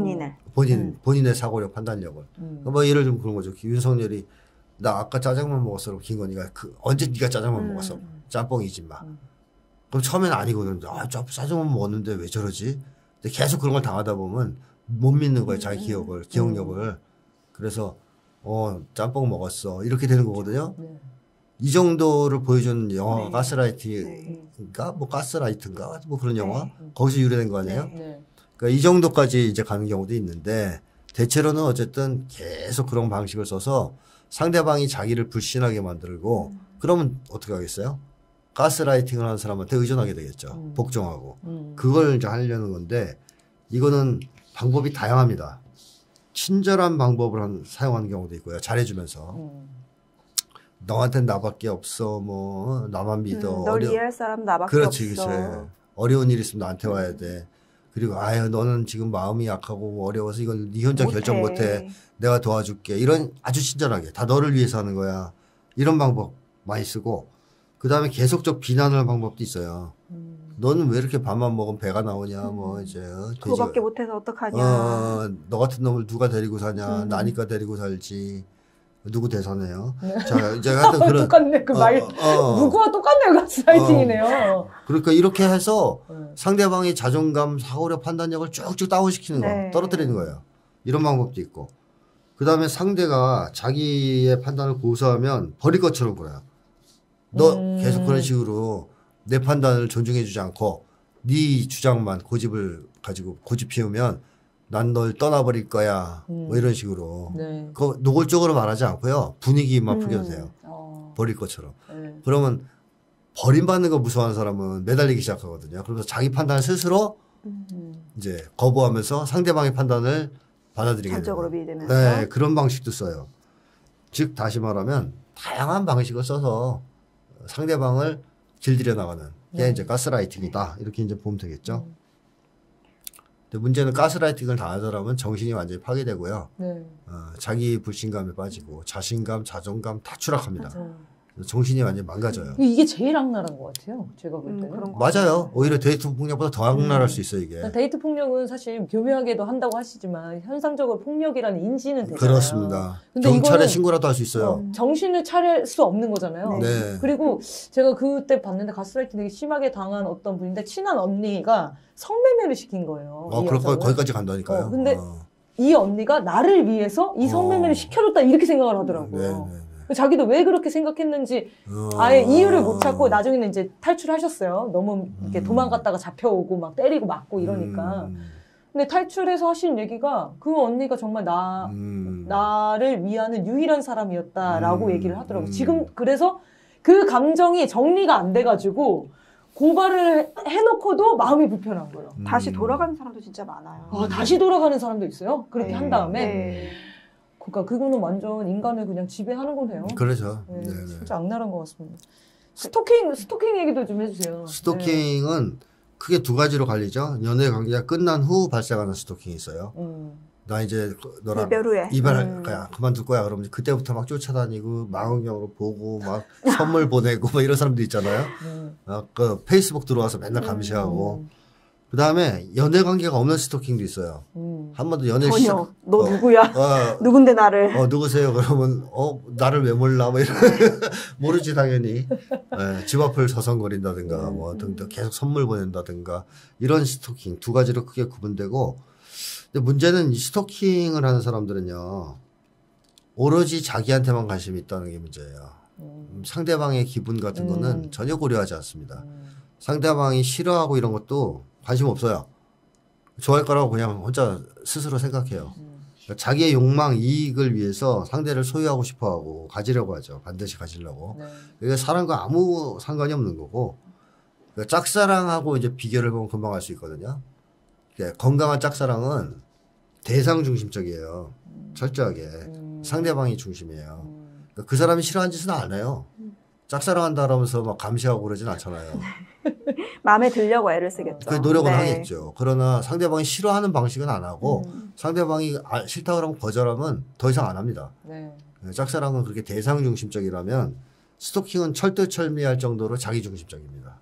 본인의 사고력, 판단력을. 뭐 예를 들면 그런 거죠. 윤석열이 나 아까 짜장면 먹었어. 김건희가 언제 네가 짜장면 먹었어? 짬뽕이지 마. 그럼 처음에는 아니거든. 짜장면 먹었는데 왜 저러지? 근데 계속 그런 걸 당하다 보면 못 믿는 거예요. 자기 기억력을. 그래서 짬뽕 먹었어. 이렇게 되는 거거든요. 이 정도를 보여준 영화가 가스라이트인가? 뭐 가스라이트인가? 뭐 그런 영화? 거기서 유래된 거 아니에요? 그러니까 이 정도까지 이제 가는 경우도 있는데 대체로는 어쨌든 계속 그런 방식을 써서 상대방이 자기를 불신하게 만들고 그러면 어떻게 하겠어요? 가스라이팅을 하는 사람한테 의존하게 되겠죠. 복종하고. 그걸 이제 하려는 건데 이거는 방법이 다양합니다. 친절한 방법을 사용하는 경우도 있고요. 잘해주면서. 너한텐 나밖에 없어. 뭐 나만 믿어. 널 이해할 사람 나밖에 그렇지, 없어. 그렇지. 어려운 일 있으면 나한테 와야 돼. 그리고 아유 너는 지금 마음이 약하고 어려워서 이걸 네 혼자 결정 못해. 내가 도와줄게. 이런 아주 친절하게 다 너를 위해서 하는 거야. 이런 방법 많이 쓰고 그 다음에 계속적 비난을 하는 방법도 있어요. 너는 왜 이렇게 밥만 먹으면 배가 나오냐. 뭐 이제 그거밖에 못해서 어떡하냐. 너 같은 놈을 누가 데리고 사냐. 나니까 데리고 살지. 누구 대사네요. 자, 이제 하여튼 그런. 똑같네, 그 말. 누구와 똑같네요, 가스라이팅이네요. 그러니까 이렇게 해서 상대방의 자존감, 사고력, 판단력을 쭉쭉 다운시키는 네. 거, 떨어뜨리는 거예요. 이런 방법도 있고. 그 다음에 상대가 자기의 판단을 고수하면 버릴 것처럼 굴어요. 너 계속 그런 식으로 내 판단을 존중해주지 않고 네 주장만 고집을 가지고 고집 피우면 난 널 떠나버릴 거야. 뭐 이런 식으로. 네. 그 노골적으로 말하지 않고요. 분위기만 풀려도 돼요. 버릴 것처럼. 네. 그러면 버림받는 거 무서워하는 사람은 매달리기 시작하거든요. 그래서 자기 판단을 스스로 이제 거부하면서 상대방의 판단을 받아들이게 돼요. 전적으로 믿으면서. 네, 그런 방식도 써요. 즉 다시 말하면 다양한 방식을 써서 상대방을 길들여 나가는 게 이제 가스라이팅이다. 이렇게 이제 보면 되겠죠. 근데 문제는 가스라이팅을 당한 사람은 정신이 완전히 파괴되고요. 네. 자기 불신감에 빠지고 자신감, 자존감 다 추락합니다. 맞아요. 정신이 완전히 망가져요. 이게 제일 악랄한 것 같아요. 제가 볼 때는. 그런 거 맞아요. 오히려 데이트 폭력보다 더 악랄할 수 있어요, 이게. 데이트 폭력은 사실 교묘하게도 한다고 하시지만 현상적으로 폭력이라는 인지는 되잖아요. 그렇습니다. 근데 경찰에 이거는 신고라도 할 수 있어요. 정신을 차릴 수 없는 거잖아요. 네. 그리고 제가 그때 봤는데 가스라이팅 되게 심하게 당한 어떤 분인데 친한 언니가 성매매를 시킨 거예요. 이 그럴 여성을. 거기까지 간다니까요. 근데 이 언니가 나를 위해서 이 성매매를 시켜줬다 이렇게 생각을 하더라고요. 네, 네. 자기도 왜 그렇게 생각했는지 아예 이유를 못 찾고 나중에는 이제 탈출하셨어요. 너무 이렇게 도망갔다가 잡혀오고 막 때리고 맞고 이러니까. 근데 탈출해서 하신 얘기가 그 언니가 정말 나를 위하는 유일한 사람이었다라고 얘기를 하더라고요. 지금 그래서 그 감정이 정리가 안 돼가지고 고발을 해놓고도 마음이 불편한 거예요. 다시 돌아가는 사람도 진짜 많아요. 다시 돌아가는 사람도 있어요? 그렇게 네. 한 다음에? 네. 그러니까 그거는 완전 인간을 그냥 지배하는 거네요. 그렇죠. 네, 네네. 진짜 악랄한 것 같습니다. 스토킹 얘기도 좀 해주세요. 스토킹은 크게 두 가지로 갈리죠. 연애 관계가 끝난 후 발생하는 스토킹이 있어요. 나 이제 너랑 이별 후에. 이별할 거야. 그만둘 거야. 그러면 그때부터 막 쫓아다니고 망원경으로 보고 막 선물 보내고 막 이런 사람도 있잖아요. 그 페이스북 들어와서 맨날 감시하고. 그 다음에 연애 관계가 없는 스토킹도 있어요. 한 번도 연애 전혀. 너 누구야? 누군데 나를. 누구세요? 그러면 나를 왜 몰라? 뭐 이런 모르지 당연히. 집 앞을 서성거린다든가 뭐 등등 계속 선물 보낸다든가 이런 스토킹 두 가지로 크게 구분되고. 근데 문제는 이 스토킹을 하는 사람들은요 오로지 자기한테만 관심이 있다는 게 문제예요. 상대방의 기분 같은 거는 전혀 고려하지 않습니다. 상대방이 싫어하고 이런 것도 관심 없어요. 좋아할 거라고 그냥 혼자 스스로 생각해요. 그러니까 자기의 욕망, 이익을 위해서 상대를 소유하고 싶어하고 가지려고 하죠. 반드시 가지려고. 이게 사람과 아무 상관이 없는 거고 그러니까 짝사랑하고 이제 비교를 해보면 금방 알 수 있거든요. 그러니까 건강한 짝사랑은 대상 중심적이에요. 철저하게. 상대방이 중심이에요. 그러니까 그 사람이 싫어하는 짓은 안 해요. 짝사랑한다 그러면서 막 감시하고 그러진 않잖아요. 마음에 들려고 애를 쓰겠죠. 그 노력은 하겠죠. 그러나 상대방이 싫어하는 방식은 안 하고 상대방이 싫다고 하면 거절하면 더 이상 안 합니다. 짝사랑은 그렇게 대상 중심적이라면 스토킹은 철두철미할 정도로 자기 중심적입니다.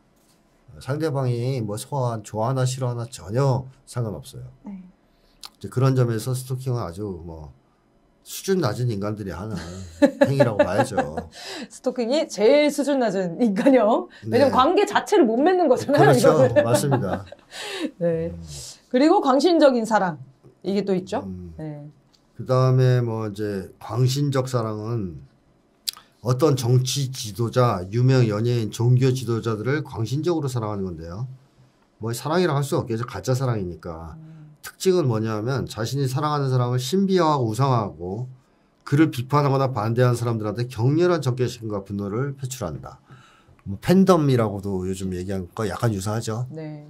상대방이 뭐 좋아하나 싫어하나 전혀 상관없어요. 이제 그런 점에서 스토킹은 아주 뭐 수준 낮은 인간들이 하는 행위라고 봐야죠. 스토킹이 제일 수준 낮은 인간형. 왜냐면 관계 자체를 못 맺는 거잖아요. 그렇죠. 이거는. 맞습니다. 네. 그리고 광신적인 사랑. 이게 또 있죠. 그 다음에 뭐 이제 광신적 사랑은 어떤 정치 지도자, 유명 연예인, 종교 지도자들을 광신적으로 사랑하는 건데요. 뭐 사랑이라 할 수 없겠죠. 가짜 사랑이니까. 특징은 뭐냐면 자신이 사랑하는 사람을 신비화하고 우상화하고 그를 비판하거나 반대하는 사람들한테 격렬한 적개심과 분노를 표출한다. 뭐 팬덤이라고도 요즘 얘기한 거 약간 유사하죠.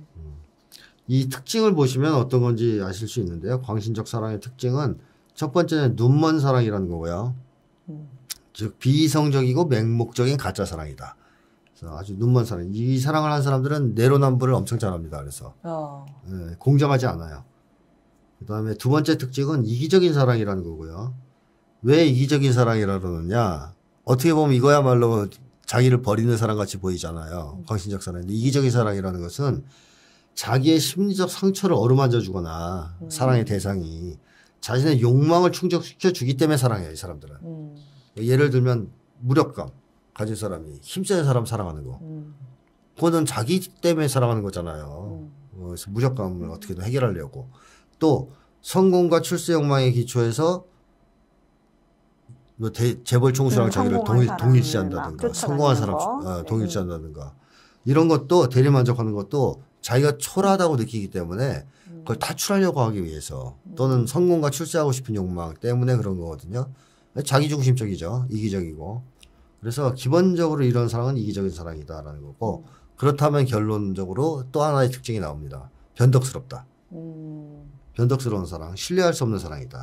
이 특징을 보시면 어떤 건지 아실 수 있는데요. 광신적 사랑의 특징은 첫 번째는 눈먼 사랑이라는 거고요. 즉 비이성적이고 맹목적인 가짜 사랑이다. 그래서 아주 눈먼 사랑. 이 사랑을 한 사람들은 내로남불을 엄청 잘합니다. 그래서 공정하지 않아요. 그다음에 두 번째 특징은 이기적인 사랑이라는 거고요. 왜 이기적인 사랑이라 그러느냐? 어떻게 보면 이거야말로 자기를 버리는 사랑같이 보이잖아요. 광신적 사랑인데 이기적인 사랑이라는 것은 자기의 심리적 상처를 어루만져 주거나 사랑의 대상이 자신의 욕망을 충족시켜 주기 때문에 사랑해요. 이 사람들은. 예를 들면 무력감 가진 사람이 힘센 사람 사랑하는 거. 그거는 자기 때문에 사랑하는 거잖아요. 그래서 무력감을 어떻게든 해결하려고. 또 성공과 출세 욕망에 기초해서 뭐 재벌 총수랑 자기를 동일시한다든가 성공한 사람 동일시한다든가 이런 것도 대리만족하는 것도 자기가 초라하다고 느끼기 때문에 그걸 탈출하려고 하기 위해서 또는 성공과 출세하고 싶은 욕망 때문에 그런 거거든요. 자기중심적이죠. 이기적이고. 그래서 기본적으로 이런 사랑은 이기적인 사랑이다라는 거고 그렇다면 결론적으로 또 하나의 특징이 나옵니다. 변덕스럽다. 변덕스러운 사랑, 신뢰할 수 없는 사랑이다.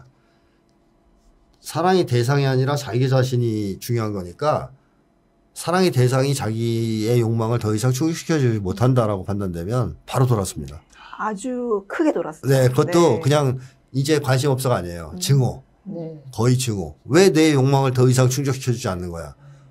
사랑의 대상이 아니라 자기 자신이 중요한 거니까 사랑의 대상이 자기의 욕망을 더 이상 충족시켜주지 못한다라고 판단되면 바로 돌았습니다. 아주 크게 돌았습니다. 네, 그것도 그냥 이제 관심 없어가 아니에요. 증오. 거의 증오. 왜 내 욕망을 더 이상 충족시켜주지 않는 거야?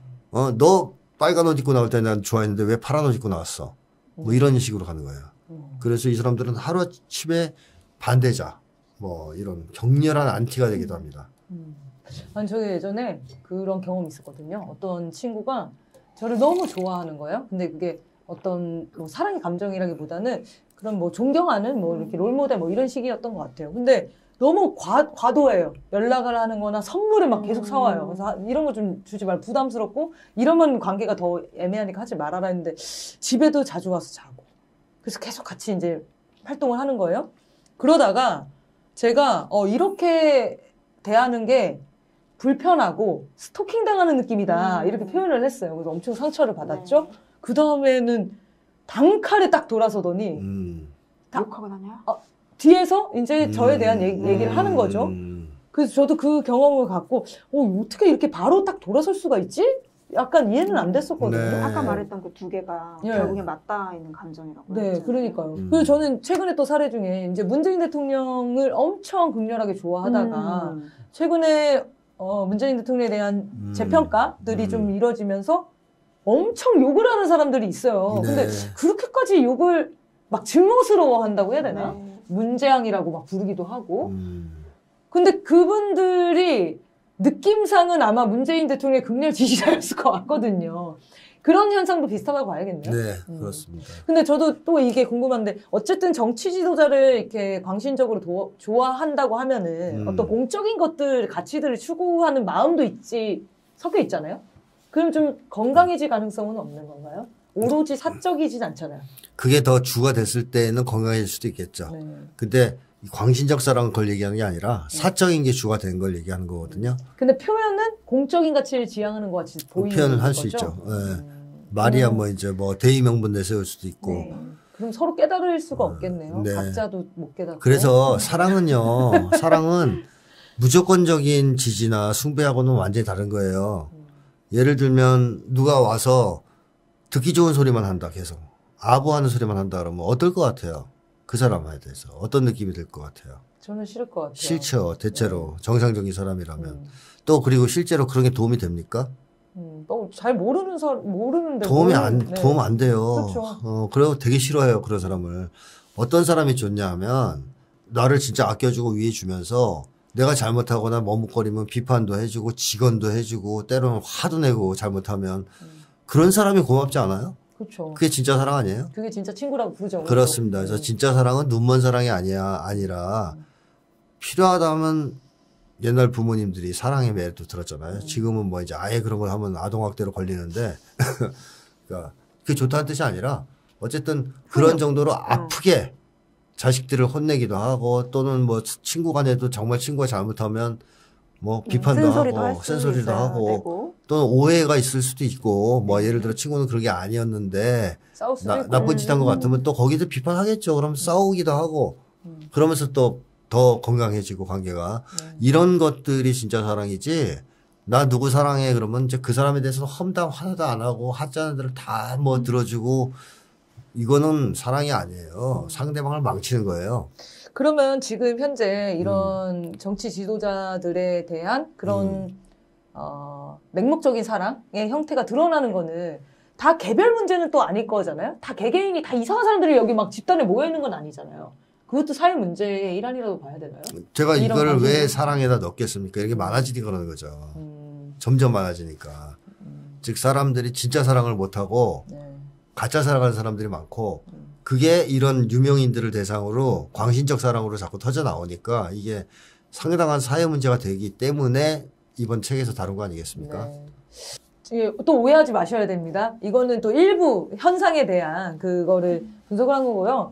너 빨간 옷 입고 나올 때 난 좋아했는데 왜 파란 옷 입고 나왔어? 뭐 이런 식으로 가는 거예요. 그래서 이 사람들은 하루아침에 반대자, 뭐 이런 격렬한 안티가 되기도 합니다. 아니, 저기 예전에 그런 경험이 있었거든요. 어떤 친구가 저를 너무 좋아하는 거예요. 근데 그게 어떤 뭐 사랑의 감정이라기보다는 그런 뭐 존경하는 뭐 이렇게 롤모델 뭐 이런 식이었던 것 같아요. 근데 너무 과도해요. 연락을 하는 거나 선물을 막 계속 사와요. 그래서 이런 거 좀 주지 말고 부담스럽고 이러면 관계가 더 애매하니까 하지 말아라 했는데 집에도 자주 와서 자고. 그래서 계속 같이 이제 활동을 하는 거예요. 그러다가 제가 이렇게 대하는 게 불편하고 스토킹 당하는 느낌이다 이렇게 표현을 했어요. 그래서 엄청 상처를 받았죠. 그 다음에는 단칼에 딱 돌아서더니 욕하고 다녀요? 뒤에서 이제 저에 대한 얘기를 하는 거죠. 그래서 저도 그 경험을 갖고 어떻게 이렇게 바로 딱 돌아설 수가 있지? 약간 이해는 안 됐었거든요. 네. 아까 말했던 그 두 개가 결국에 맞닿아 있는 감정이라고. 네, 했잖아요. 그러니까요. 그래서 저는 최근에 또 사례 중에 이제 문재인 대통령을 엄청 극렬하게 좋아하다가 최근에 문재인 대통령에 대한 재평가들이 좀 이뤄지면서 엄청 욕을 하는 사람들이 있어요. 네. 근데 그렇게까지 욕을 막 증오스러워 한다고 해야 되나? 네. 문재앙이라고 막 부르기도 하고. 근데 그분들이 느낌상은 아마 문재인 대통령의 극렬 지지자였을 것 같거든요. 그런 현상도 비슷하다고 봐야겠네요. 네, 그렇습니다. 근데 저도 또 이게 궁금한데 어쨌든 정치 지도자를 이렇게 광신적으로 좋아한다고 하면은 어떤 공적인 것들, 가치들을 추구하는 마음도 섞여 있잖아요. 그럼 좀 건강해질 가능성은 없는 건가요? 오로지 사적이진 않잖아요. 그게 더 주가 됐을 때는 건강해질 수도 있겠죠. 네. 근데 광신적 사랑은 그걸 얘기하는 게 아니라 사적인 게 주가 된 걸 얘기하는 거거든요. 근데 표현은 공적인 가치를 지향하는 것 같이 보이는 표현을 할 거죠? 수 있죠. 네. 말이야 뭐 이제 뭐 대의 명분 내세울 수도 있고. 네. 그럼 서로 깨달을 수가 없겠네요. 네. 각자도 못 깨닫고. 그래서 사랑은 무조건적인 지지나 숭배하고는 완전히 다른 거예요. 예를 들면 누가 와서 듣기 좋은 소리만 한다 계속. 아부하는 소리만 한다 그러면 어떨 것 같아요? 그 사람에 대해서 어떤 느낌이 들 것 같아요? 저는 싫을 것 같아요. 싫죠. 대체로 정상적인 사람이라면. 또 그리고 실제로 그런 게 도움이 됩니까? 잘 모르는데. 도움 안 돼요. 그렇죠. 그리고 되게 싫어해요. 그런 사람을. 어떤 사람이 좋냐 하면 나를 진짜 아껴주고 위해주면서 내가 잘못하거나 머뭇거리면 비판도 해주고 직언도 해주고 때로는 화도 내고 잘못하면 그런 사람이 고맙지 않아요? 그렇죠. 그게 진짜 사랑 아니에요? 그게 진짜 친구라고 부르죠. 그렇습니다. 그래서 진짜 사랑은 눈먼 사랑이 아니라 필요하다면 옛날 부모님들이 사랑의 매도 들었잖아요. 지금은 뭐 이제 아예 그런 걸 하면 아동학대로 걸리는데 그러니까 그게 좋다는 뜻이 아니라 어쨌든 그런 정도로 아프게 자식들을 혼내기도 하고 또는 뭐 친구 간에도 정말 친구가 잘못하면 뭐 비판도 하고 쓴소리도 하고 또는 오해가 있을 수도 있고 뭐 예를 들어 친구는 그런 게 아니었는데 나쁜 짓 한 것 같으면 또 거기도 비판하겠죠. 그럼 싸우기도 하고 그러면서 또 더 건강해지고 관계가 이런 것들이 진짜 사랑이지 나 누구 사랑해 그러면 이제 그 사람에 대해서는 험담 하나도 안 하고 하자는 대로 다 뭐 들어주고 이거는 사랑이 아니에요. 상대방을 망치는 거예요. 그러면 지금 현재 이런 정치 지도자들에 대한 그런 맹목적인 사랑의 형태가 드러나는 거는 다 개별 문제는 또 아닐 거잖아요. 다 개개인이 다 이상한 사람들이 여기 막 집단에 모여 있는 건 아니잖아요. 그것도 사회 문제의 일환이라고 봐야 되나요? 제가 이런 이걸 왜 관계는? 사랑에다 넣겠습니까? 이렇게 많아지니까 그러는 거죠. 점점 많아지니까. 즉 사람들이 진짜 사랑을 못하고 네. 가짜 사랑하는 사람들이 많고 그게 이런 유명인들을 대상으로 광신적 사랑으로 자꾸 터져 나오니까 이게 상당한 사회 문제가 되기 때문에 이번 책에서 다룬 거 아니겠습니까? 네. 예, 또 오해하지 마셔야 됩니다. 이거는 또 일부 현상에 대한 그거를 분석을 한 거고요.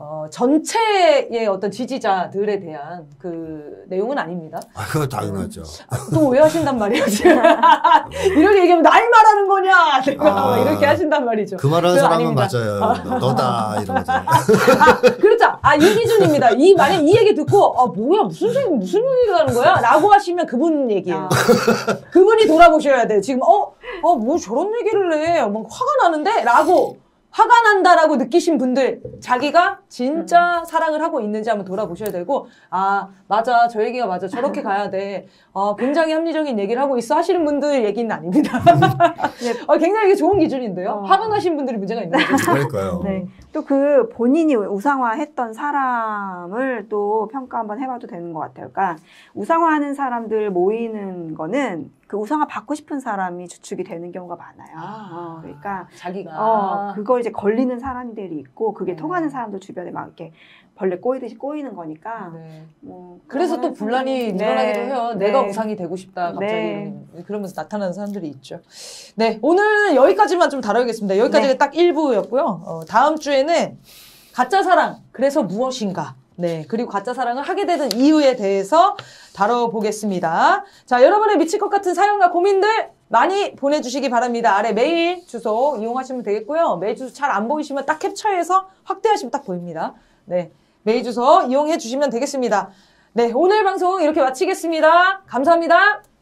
전체의 어떤 지지자들에 대한 그 내용은 아닙니다. 아, 그거 당연하죠. 또 오해하신단 말이에요, 지금. 이렇게 얘기하면 날 말하는 거냐! 내가 이렇게 하신단 말이죠. 그 말하는 그거 사람은 아닙니다. 맞아요. 너다 이런 거죠. 그렇죠. 이 기준입니다. 만약 이 얘기 듣고, 뭐야, 무슨 얘기가 하는 거야? 라고 하시면 그분 얘기예요. 그분이 돌아보셔야 돼요. 지금, 뭐 저런 얘기를 해. 막 화가 나는데? 라고. 화가 난다라고 느끼신 분들, 자기가 진짜 사랑을 하고 있는지 한번 돌아보셔야 되고, 맞아, 저 얘기가 맞아, 저렇게 가야 돼. 굉장히 합리적인 얘기를 하고 있어 하시는 분들 얘기는 아닙니다. 굉장히 이게 좋은 기준인데요. 화가 나신 분들이 문제가 있는 거죠. 그러니까요. 네. 또 그 본인이 우상화했던 사람을 또 평가 한번 해봐도 되는 것 같아요. 그러니까 우상화하는 사람들 모이는 거는 그 우상화 받고 싶은 사람이 주축이 되는 경우가 많아요. 그러니까 자기가 그걸 이제 걸리는 사람들이 있고 그게 네. 통하는 사람들 주변에 막 이렇게 벌레 꼬이듯이 꼬이는 거니까. 네. 뭐 그래서 또 분란이 일어나기도 해요. 네. 내가 우상이 되고 싶다. 갑자기 네. 그러면서 나타나는 사람들이 있죠. 네, 오늘 여기까지만 좀 다뤄야겠습니다. 여기까지가 네. 딱 1부였고요. 다음 주에는 가짜 사랑, 그래서 무엇인가. 네, 그리고 가짜 사랑을 하게 되는 이유에 대해서 다뤄보겠습니다. 자, 여러분의 미칠 것 같은 사연과 고민들 많이 보내주시기 바랍니다. 아래 메일 주소 이용하시면 되겠고요. 메일 주소 잘 안 보이시면 딱 캡처해서 확대하시면 딱 보입니다. 네, 메일 주소 이용해 주시면 되겠습니다. 네, 오늘 방송 이렇게 마치겠습니다. 감사합니다.